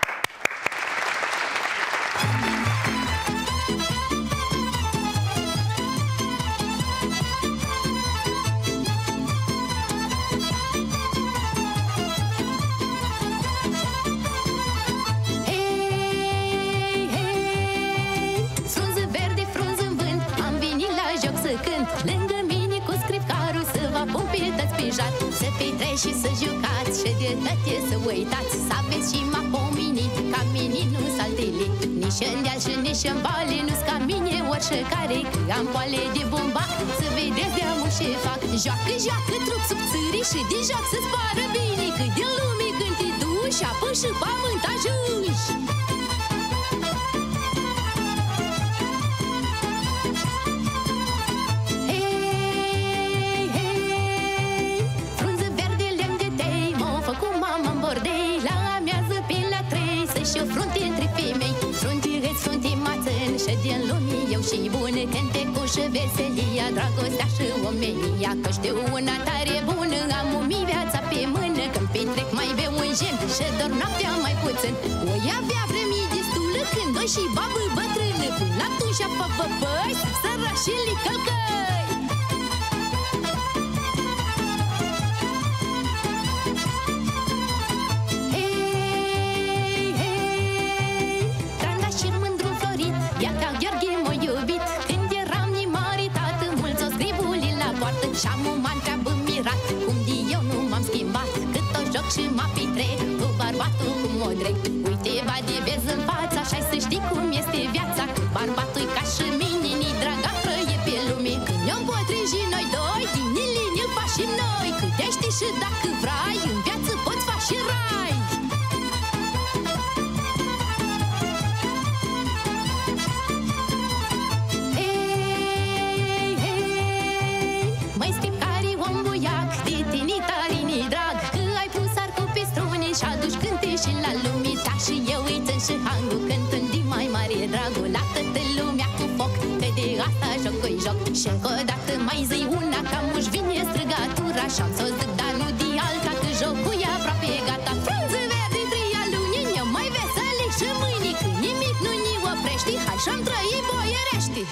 Lângă mine cu scripcarul să vă pompietați pe jat, să petreci și să jucați și de toate să uitați, să aveți și m-a pomenit, ca mine nu saltele, nici în deal și nici în vale, nu-s ca mine oricare, că am poale de bombac, să vedeți de-amul ce fac. Joacă, joacă, trup subțârii și din joc să-ți pară bine, că din lume când te duci, apă și pământ ajungi. Și bună cântecul și veselia, dragostea și omenia, că știu una tare bună, am umii viața pe mână, când petrec mai beau un gem și dorm noaptea mai puțin. Oi avea vremii destulă când doi și babă bătrână, până atunci apă băi, sărașii călcăi. Și-am m-a întreabă mirat cum de eu nu m-am schimbat, cât o joc și mă petrec cu bărbatul cu modrec. Uite, va de vezi în fața, așa să știi cum este viața, că bărbatul ca și mine, ni draga frăie pe lume. Când ne-o împotreji noi doi, din linii îl facem noi, cât ești și dacă vrei, în viață poți face și rai. Și eu îi țin și hangul cântând din mai mare dragul la toată lumea cu foc, că de asta joc-i joc. Și încă o dată mai zi una, că amuși vine străgatura, și-am să o zic, dar nu de alta, că jocul e aproape gata. Frunză verde, treia luni, ne mai veseli și mâine, când nimic nu ne oprește, hai și-am trăit boierești.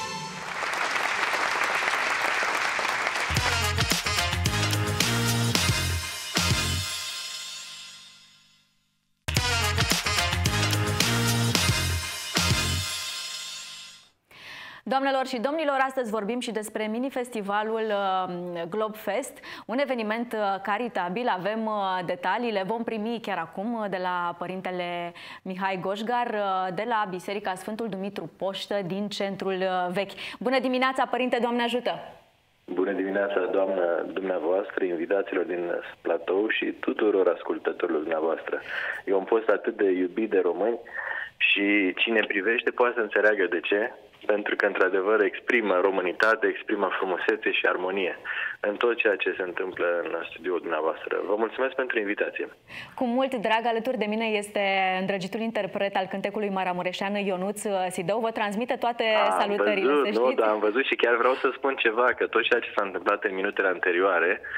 Doamnelor și domnilor, astăzi vorbim și despre mini-festivalul Globfest, un eveniment caritabil. Avem detaliile, vom primi chiar acum de la Părintele Mihai Goșgar, de la Biserica Sfântul Dumitru Poștă din centrul vechi. Bună dimineața, Părinte, Doamne ajută! Bună dimineața, doamnă, dumneavoastră, invitaților din platou și tuturor ascultătorilor dumneavoastră. Eu am fost atât de iubit de români și cine privește poate să înțeleagă de ce. Pentru că, într-adevăr, exprimă românitate, exprimă frumusețe și armonie în tot ceea ce se întâmplă în studioul dumneavoastră. Vă mulțumesc pentru invitație. Cu mult drag, alături de mine este îndrăgitul interpret al cântecului maramureșean Ionuț Sidău. Vă transmite toate salutările, să știți. Nu, dar am văzut și chiar vreau să spun ceva, că tot ceea ce s-a întâmplat în minutele anterioare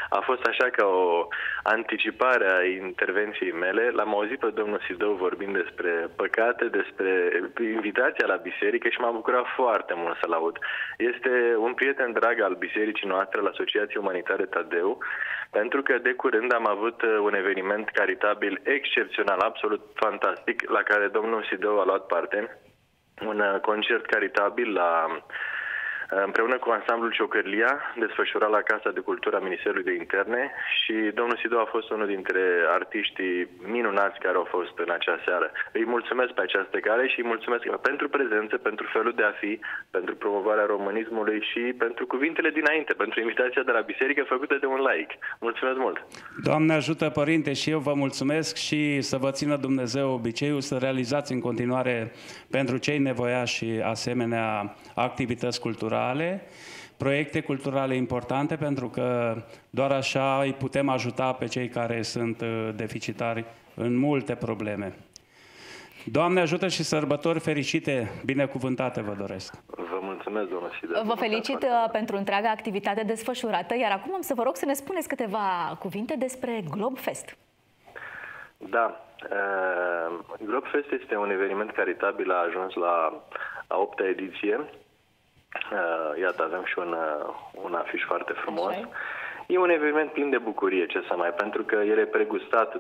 A fost așa ca o anticipare a intervenției mele. L-am auzit pe domnul Sidău vorbind despre păcate, despre invitația la biserică și m-a bucurat foarte mult să-l aud. Este un prieten drag al bisericii noastre, la Asociația Umanitare Tadeu, pentru că de curând am avut un eveniment caritabil excepțional, absolut fantastic, la care domnul Sidău a luat parte. Un concert caritabil împreună cu ansamblul Ciocărlia, desfășurat la Casa de Cultură a Ministerului de Interne, și domnul Sidău a fost unul dintre artiștii minunați care au fost în acea seară. Îi mulțumesc pe această cale și îi mulțumesc pentru prezență, pentru felul de a fi, pentru promovarea românismului și pentru cuvintele dinainte, pentru invitația de la biserică făcută de un laic. Mulțumesc mult! Doamne ajută, Părinte, și eu vă mulțumesc și să vă țină Dumnezeu obiceiul să realizați în continuare pentru cei nevoiași și asemenea activități culturale, proiecte culturale importante, pentru că doar așa îi putem ajuta pe cei care sunt deficitari în multe probleme. Doamne ajută și sărbători fericite, binecuvântate vă doresc. Vă mulțumesc, domnul Sidău. Vă felicit pentru întreaga activitate desfășurată, iar acum am să vă rog să ne spuneți câteva cuvinte despre Globfest. Da, Globfest este un eveniment caritabil, a ajuns la a 8-a ediție. Iată, avem și un afiș foarte frumos. E un eveniment plin de bucurie, ce să mai, pentru că el e pregustat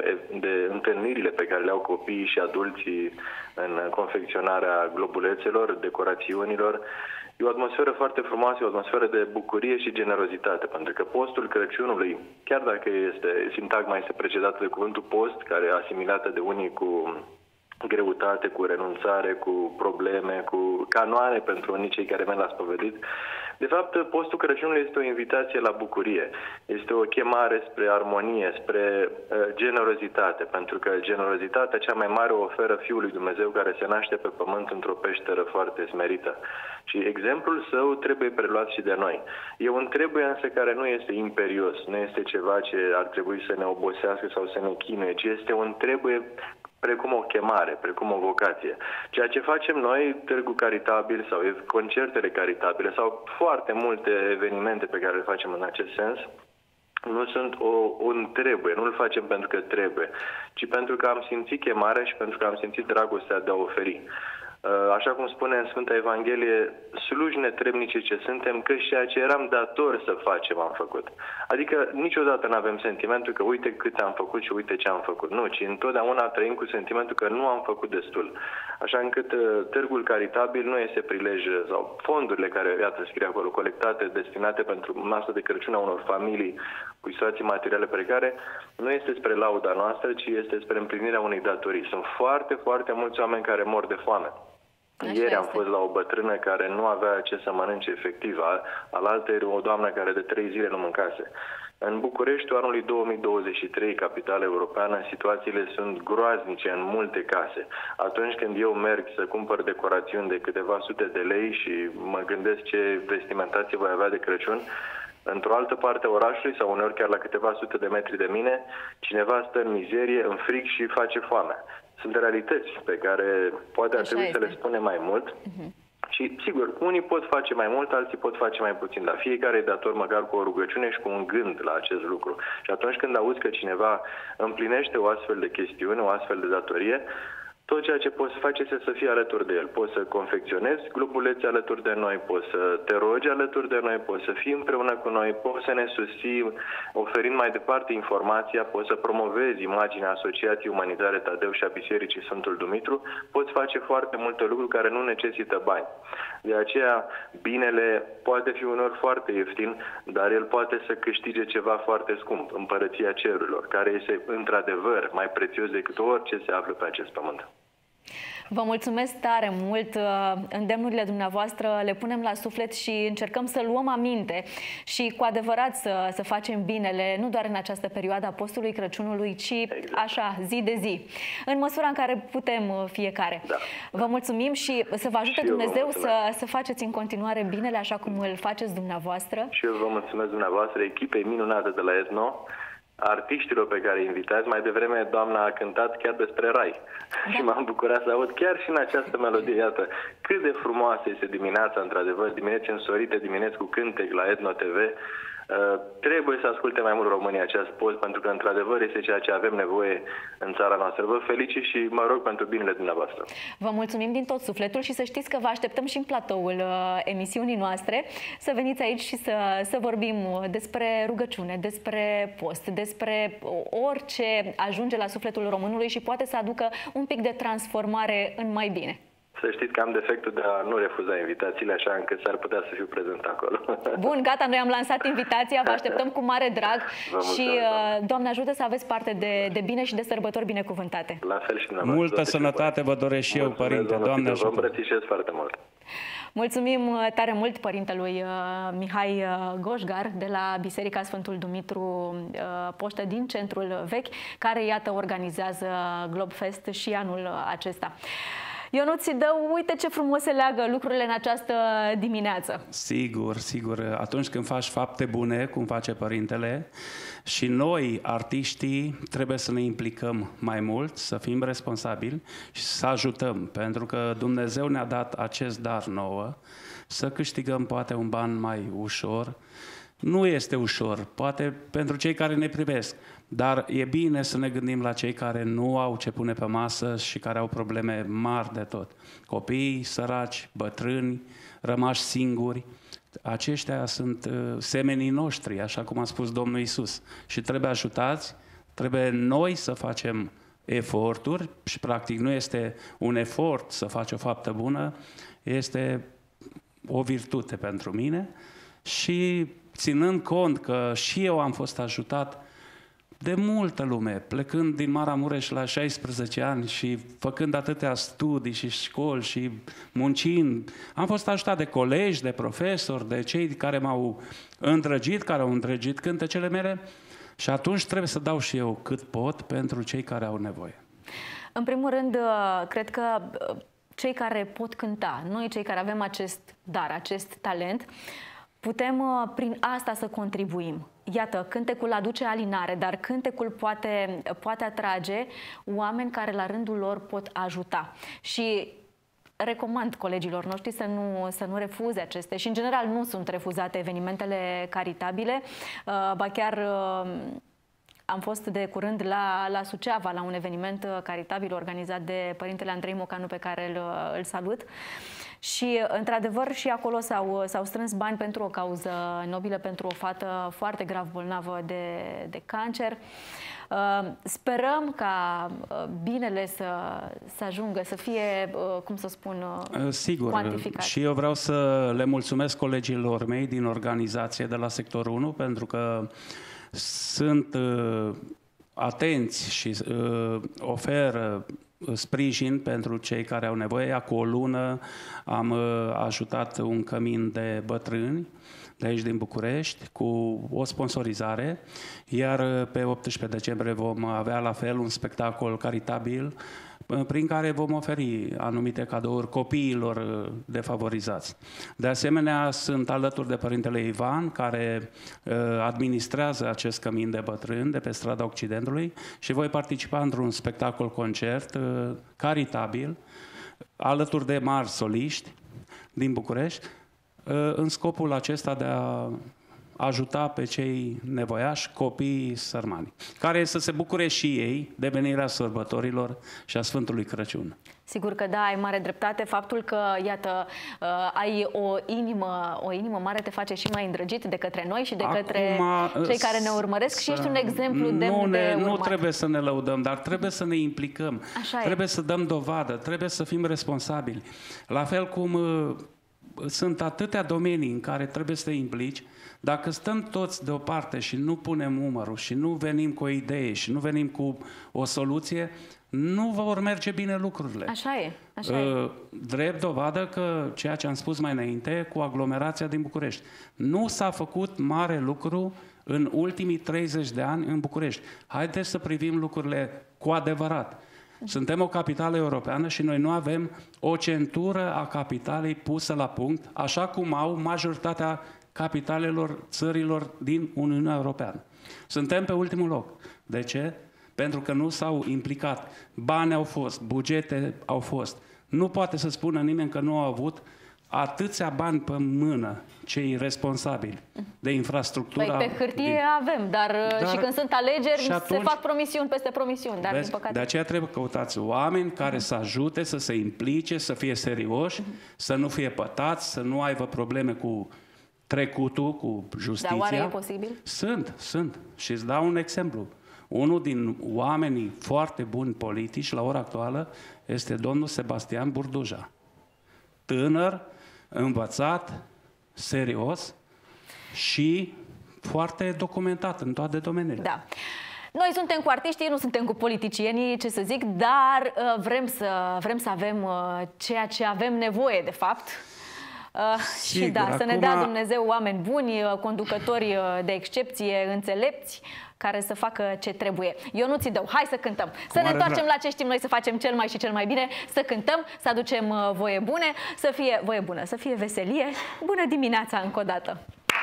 de întâlnirile pe care le au copiii și adulții în confecționarea globulețelor, decorațiunilor. E o atmosferă foarte frumoasă, o atmosferă de bucurie și generozitate, pentru că postul Crăciunului, chiar dacă sintagma este precedată de cuvântul post, care e asimilată de unii cu greutate, cu renunțare, cu probleme, cu canoane pentru unii cei care merg la spovedit. De fapt, postul Crăciunului este o invitație la bucurie. Este o chemare spre armonie, spre generozitate, pentru că generozitatea cea mai mare o oferă Fiul lui Dumnezeu, care se naște pe pământ într-o peșteră foarte smerită. Și exemplul său trebuie preluat și de noi. E un trebuie însă care nu este imperios, nu este ceva ce ar trebui să ne obosească sau să ne chinuie, ci este un trebuie precum o chemare, precum o vocație. Ceea ce facem noi, târgul caritabil sau concertele caritabile sau foarte multe evenimente pe care le facem în acest sens, nu sunt un trebuie, nu-l facem pentru că trebuie, ci pentru că am simțit chemarea și pentru că am simțit dragostea de a oferi. Așa cum spune în Sfânta Evanghelie, sluji netrebnice ce suntem, că și ceea ce eram datori să facem am făcut. Adică niciodată nu avem sentimentul că uite cât am făcut și uite ce am făcut. Nu, ci întotdeauna trăim cu sentimentul că nu am făcut destul. Așa încât târgul caritabil nu este prilej, sau fondurile care, iată, scrie acolo, colectate, destinate pentru masă de Crăciun a unor familii cu situații materiale precare, nu este spre lauda noastră, ci este spre împlinirea unei datorii. Sunt foarte, foarte mulți oameni care mor de foame. Ieri am fost la o bătrână care nu avea ce să mănânce efectiv, alaltăieri o doamnă care de 3 zile nu mâncase. În București, anului 2023, capitală europeană, situațiile sunt groaznice în multe case. Atunci când eu merg să cumpăr decorațiuni de câteva sute de lei și mă gândesc ce vestimentație voi avea de Crăciun, într-o altă parte a orașului sau uneori chiar la câteva sute de metri de mine, cineva stă în mizerie, în frig și face foame. Sunt realități pe care poate ar trebui să le spunem mai mult. Și, sigur, unii pot face mai mult, alții pot face mai puțin, dar fiecare e dator măcar cu o rugăciune și cu un gând la acest lucru. Și atunci când auzi că cineva împlinește o astfel de chestiune, o astfel de datorie, tot ceea ce poți face este să fii alături de el. Poți să confecționezi globulețe alături de noi, poți să te rogi alături de noi, poți să fii împreună cu noi, poți să ne susții oferind mai departe informația, poți să promovezi imaginea Asociației Umanitare Tadeu și a Bisericii Sfântul Dumitru, poți face foarte multe lucruri care nu necesită bani. De aceea, binele poate fi uneori foarte ieftin, dar el poate să câștige ceva foarte scump, Împărăția Cerurilor, care este într-adevăr mai prețios decât orice se află pe acest pământ. Vă mulțumesc tare mult, îndemnurile dumneavoastră le punem la suflet și încercăm să luăm aminte și cu adevărat să facem binele, nu doar în această perioadă a postului Crăciunului, ci așa, zi de zi, în măsura în care putem fiecare. Da. Vă mulțumim și să vă ajute Dumnezeu să faceți în continuare binele așa cum îl faceți dumneavoastră. Și eu vă mulțumesc dumneavoastră, echipei minunate de la Etno, artiștilor pe care îi invitați. Mai devreme doamna a cântat chiar despre rai. Da. Și m-am bucurat să aud chiar și în această melodie. Iată, cât de frumoasă este dimineața, într-adevăr, dimineți însorite, dimineți cu cântec la Etno TV. Trebuie să asculte mai mult România acest post, pentru că într-adevăr este ceea ce avem nevoie în țara noastră. Vă felicit și mă rog pentru binele dumneavoastră. Vă mulțumim din tot sufletul și să știți că vă așteptăm și în platoul emisiunii noastre să veniți aici și să vorbim despre rugăciune, despre post, despre orice ajunge la sufletul românului și poate să aducă un pic de transformare în mai bine. Să știți că am defectul de a nu refuza invitațiile, așa încât s-ar putea să fiu prezent acolo. Bun, gata, noi am lansat invitația, vă așteptăm cu mare drag și Doamne ajută să aveți parte de bine și de sărbători binecuvântate. La fel și dumneavoastră. Multă sănătate vă doresc și eu, Părinte. Doamne ajută! Vă îmbrățișez foarte mult. Mulțumim tare mult părintelui Mihai Goșgar de la Biserica Sfântul Dumitru Poștă din Centrul Vechi, care, iată, organizează Globfest și anul acesta. Ionuț, uite ce frumos se leagă lucrurile în această dimineață. Sigur, sigur. Atunci când faci fapte bune, cum face Părintele, și noi, artiștii, trebuie să ne implicăm mai mult, să fim responsabili și să ajutăm, pentru că Dumnezeu ne-a dat acest dar nouă, să câștigăm poate un ban mai ușor. Nu este ușor, poate pentru cei care ne privesc, dar e bine să ne gândim la cei care nu au ce pune pe masă și care au probleme mari de tot. Copii, săraci, bătrâni, rămași singuri. Aceștia sunt semenii noștri, așa cum a spus Domnul Iisus. Și trebuie ajutați, trebuie noi să facem eforturi și practic nu este un efort să faci o faptă bună, este o virtute pentru mine și ținând cont că și eu am fost ajutat de multă lume, plecând din Maramureș la 16 ani și făcând atâtea studii și școli și muncind. Am fost ajutat de colegi, de profesori, de cei care m-au îndrăgit, care au îndrăgit cântecele mele și atunci trebuie să dau și eu cât pot pentru cei care au nevoie. În primul rând, cred că cei care pot cânta, noi cei care avem acest dar, acest talent, putem prin asta să contribuim. Iată, cântecul aduce alinare, dar cântecul poate atrage oameni care la rândul lor pot ajuta. Și recomand colegilor noștri să nu refuze aceste și în general nu sunt refuzate evenimentele caritabile. Ba chiar am fost de curând la Suceava, la un eveniment caritabil organizat de Părintele Andrei Mocanu, pe care îl salut. Și, într-adevăr, și acolo s-au strâns bani pentru o cauză nobilă, pentru o fată foarte grav bolnavă de cancer. Sperăm ca binele să ajungă, să fie, cum să spun, sigur, cuantificat. Și eu vreau să le mulțumesc colegilor mei din organizație de la sectorul 1, pentru că sunt atenți și oferă sprijin pentru cei care au nevoie. Acum o lună am ajutat un cămin de bătrâni de aici din București cu o sponsorizare, iar pe 18 decembrie vom avea la fel un spectacol caritabil prin care vom oferi anumite cadouri copiilor defavorizați. De asemenea, sunt alături de Părintele Ivan, care administrează acest cămin de bătrâni de pe strada Occidentului și voi participa într-un spectacol-concert caritabil, alături de mari soliști din București, în scopul acesta de a ajuta pe cei nevoiași, copiii sărmani, care să se bucure și ei de venirea sărbătorilor și a Sfântului Crăciun. Sigur că da, ai mare dreptate. Faptul că, iată, ai o inimă mare te face și mai îndrăgit de către noi și de către cei care ne urmăresc și ești un exemplu demn de urmat. Nu trebuie să ne lăudăm, dar trebuie să ne implicăm. Trebuie să dăm dovadă, trebuie să fim responsabili. La fel cum sunt atâtea domenii în care trebuie să te implici. Dacă stăm toți deoparte și nu punem umărul și nu venim cu o idee și nu venim cu o soluție, nu vor merge bine lucrurile. Așa e. Așa e. Drept dovadă că ceea ce am spus mai înainte cu aglomerația din București. Nu s-a făcut mare lucru în ultimii 30 de ani în București. Haideți să privim lucrurile cu adevărat. Suntem o capitală europeană și noi nu avem o centură a capitalei pusă la punct, așa cum au majoritatea capitalelor țărilor din Uniunea Europeană. Suntem pe ultimul loc. De ce? Pentru că nu s-au implicat. Bani au fost, bugete au fost. Nu poate să spună nimeni că nu au avut atâția bani pe mână, cei responsabili de infrastructura... Păi pe hârtie avem, dar și când sunt alegeri atunci, se fac promisiuni peste promisiuni, dar din păcate... De aceea trebuie căutați oameni care să ajute, să se implice, să fie serioși, să nu fie pătați, să nu aibă probleme cu trecutul, cu justiția. Dar oare e posibil? Sunt. Și îți dau un exemplu. Unul din oamenii foarte buni politici la ora actuală este domnul Sebastian Burduja. Tânăr, învățat, serios și foarte documentat în toate domeniile. Da. Noi suntem cu artiștii, nu suntem cu politicienii, ce să zic, dar vrem să avem ceea ce avem nevoie, de fapt. Sigur, și da, să ne dea Dumnezeu oameni buni, conducători de excepție, înțelepți, care să facă ce trebuie. Eu nu ți dau, hai să cântăm, să ne întoarcem la ce știm noi să facem cel mai și cel mai bine, să cântăm, să aducem voie bune, să fie voie bună, să fie veselie. Bună dimineața încă o dată!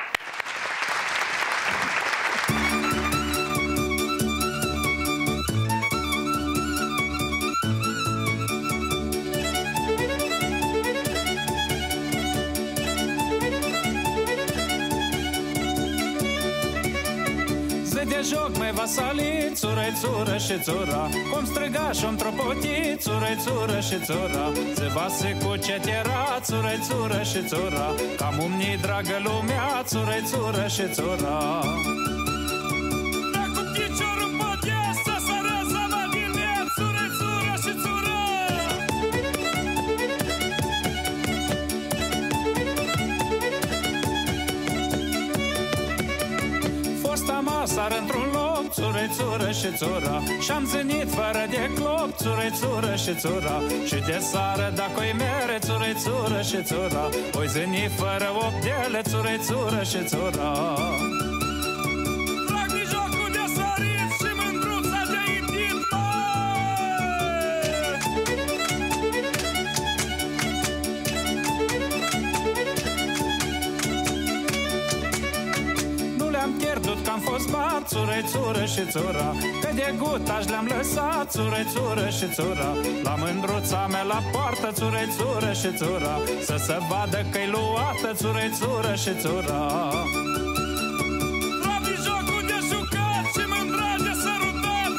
Joc mai vasali, țură-i țură și țura, cum striga și-om tropoti, țură-i țură și țura, se vase cu cetera, țură-i țură și țura, cam umni dragă lumea, țură-i țură și țura. Dacă piciorul potea să sără zama din ea, țură-i țură și țura. Fosta mea sară într-un loc, țură-i țură și țura, și-am zânit fără de clop, țură-i țură și țura, și de sară dacă-i mere, țură-i țură și țura, o-i zâni fără opdele, țură-i țură și țura. Trag-mi jocul de sărit și mândruța de iubit, am pierdut că am fost bat, țură-i țură și țura, că de gutaș le-am lăsat, țură-i țură și țura, la mândruța mea la poartă, țură-i țură și țura, să se vadă că-i luată, țură-i țură și țura. Rabi jocul de jucat și mândra de sărutat,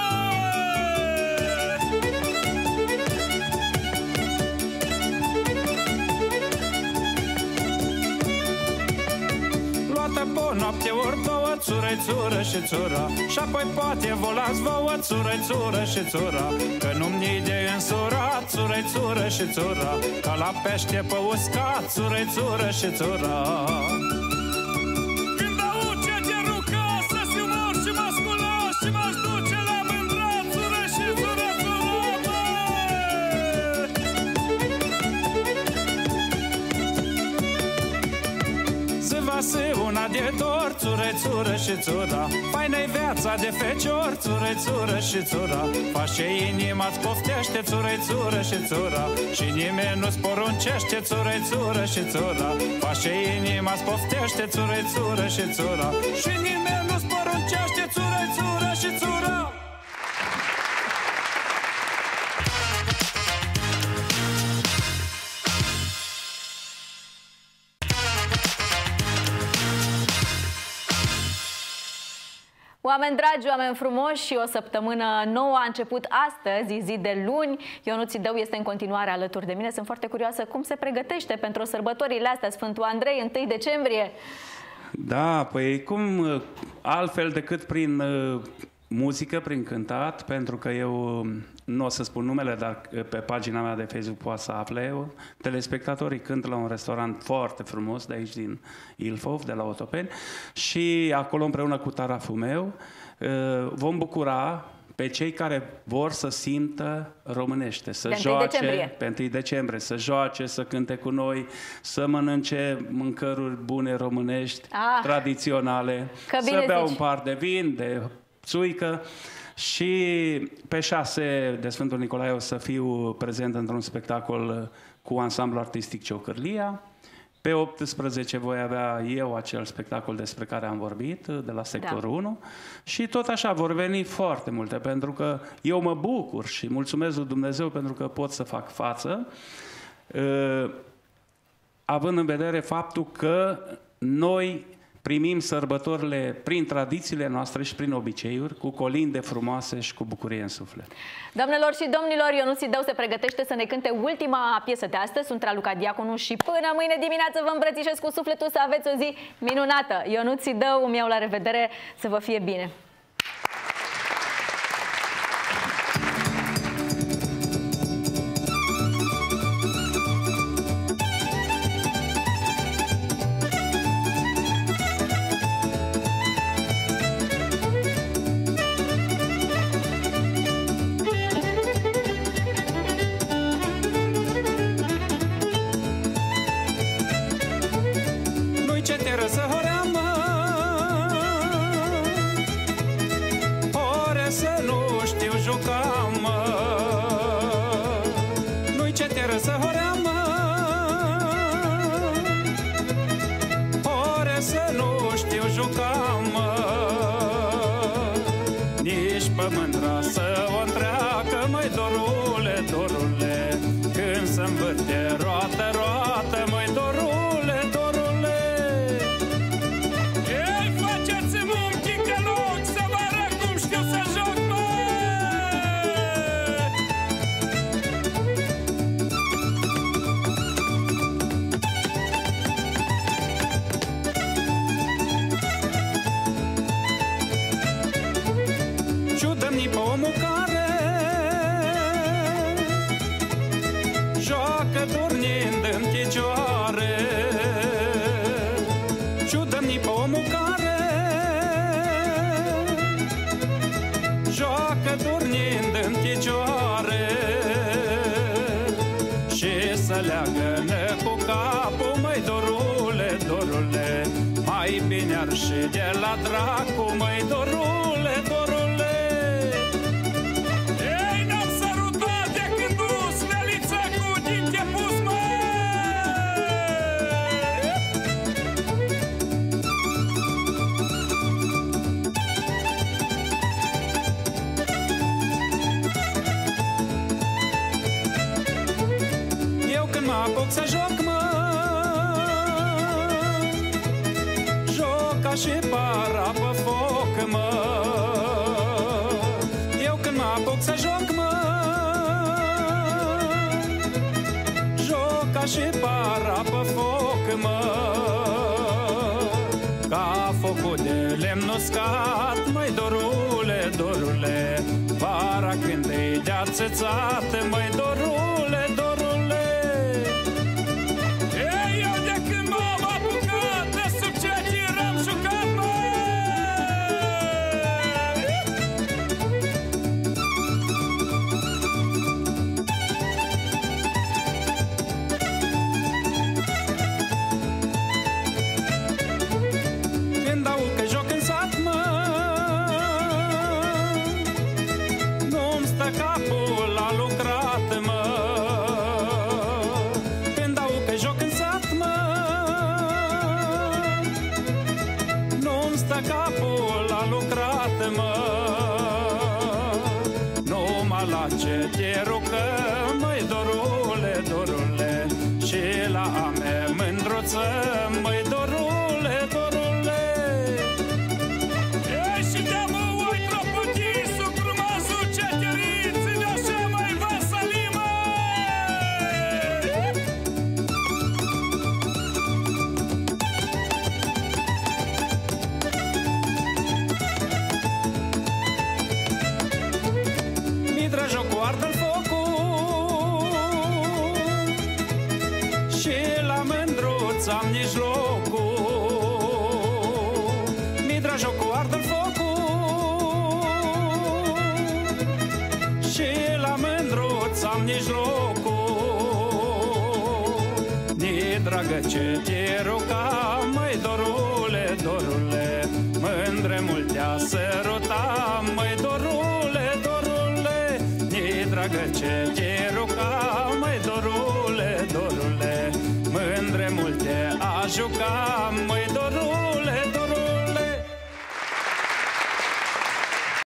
noapte ori două, țură-i țură și țura, și apoi poate volați vouă, țură-i țură și țura, că nu-mi de însurat, țură-i țură și țura, ca la pește pe uscat, țură-i țură și țura. Când aud ce te ruca, să fiu mor și mă scula și m-aș duce la mândra, țură și țură, țură, se una de dor, țură-i țură și țura, faină-i viața de fecior, țură-i țură și țura, face inima-ți poftește, țură-i țură și țura, și nimeni nu-ți poruncește, țură-i țură și țura, face inima-ți poftește, țură-i țură și țura, și nimeni nu-ți poruncește, țură-i țură și țura. Oameni dragi, oameni frumoși, și o săptămână nouă a început astăzi, zi de luni. Ionuț Țidău este în continuare alături de mine. Sunt foarte curioasă cum se pregătește pentru sărbătorile astea, Sfântul Andrei, 1 decembrie. Da, păi cum altfel decât prin muzică, prin cântat, pentru că eu nu o să spun numele, dar pe pagina mea de Facebook poate să afle. Telespectatorii cântă la un restaurant foarte frumos de aici din Ilfov, de la Otopeni, și acolo împreună cu taraful meu vom bucura pe cei care vor să simtă românește, să joace pe 1 decembrie, să joace, să cânte cu noi, să mănânce mâncăruri bune românești, tradiționale, să bea un par de vin, de țuică. Și pe 6 de Sfântul Nicolae o să fiu prezent într-un spectacol cu ansamblu artistic Ciocârlia. Pe 18 voi avea eu acel spectacol despre care am vorbit, de la sectorul 1. Și tot așa vor veni foarte multe, pentru că eu mă bucur și mulțumesc lui Dumnezeu pentru că pot să fac față. având în vedere faptul că noi primim sărbătorile prin tradițiile noastre și prin obiceiuri, cu colinde frumoase și cu bucurie în suflet. Doamnelor și domnilor, Ionuț Sidău se pregătește să ne cânte ultima piesă de astăzi. Sunt Raluca Diaconu și până mâine dimineață vă îmbrățișez cu sufletul să aveți o zi minunată. Ionuț Sidău, îmi iau la revedere, să vă fie bine! Și de la dracu, măi, dorule, dorule. Ei, n-am sărutat de când dus Nelița cu din te pus, măi. Eu când mă apuc să joc, și para pe foc, mă. Eu când mă apuc să joc, mă, joc și para pe foc, mă. Ca focul de lemn uscat, măi, dorule, dorule, vara când e de-a țățată, măi, dorule, dorule. Ei, eu de când m-am apucat de sub ce tiram jucat, măi. Când aud că joc în sat, mă, nu-mi stă capul la lucrat, mă. Când aud că joc în sat, mă, nu-mi stă capul la lucrat, mă. Numai la ce te rugăm, măi, dorule, dorule, și la a mea mândruță, măi, dorule, dorule. Ei, și de-amă oi tropătii sub frumosul ce terițile așa, măi, Vasalimă. Mi-dră jocul ardă-l focul și la mândruț-am nici locul. Mi-dră jocul ardă-l focul și la mândruț-am nici locul. Ni dragă ce te rugam, măi, dorule, dorule, mândre mult te-a sărutam, măi, dorule, dorule. Ni dragă ce te rugam, măi, dorule, dorule, mândre mult te-a jucam, măi,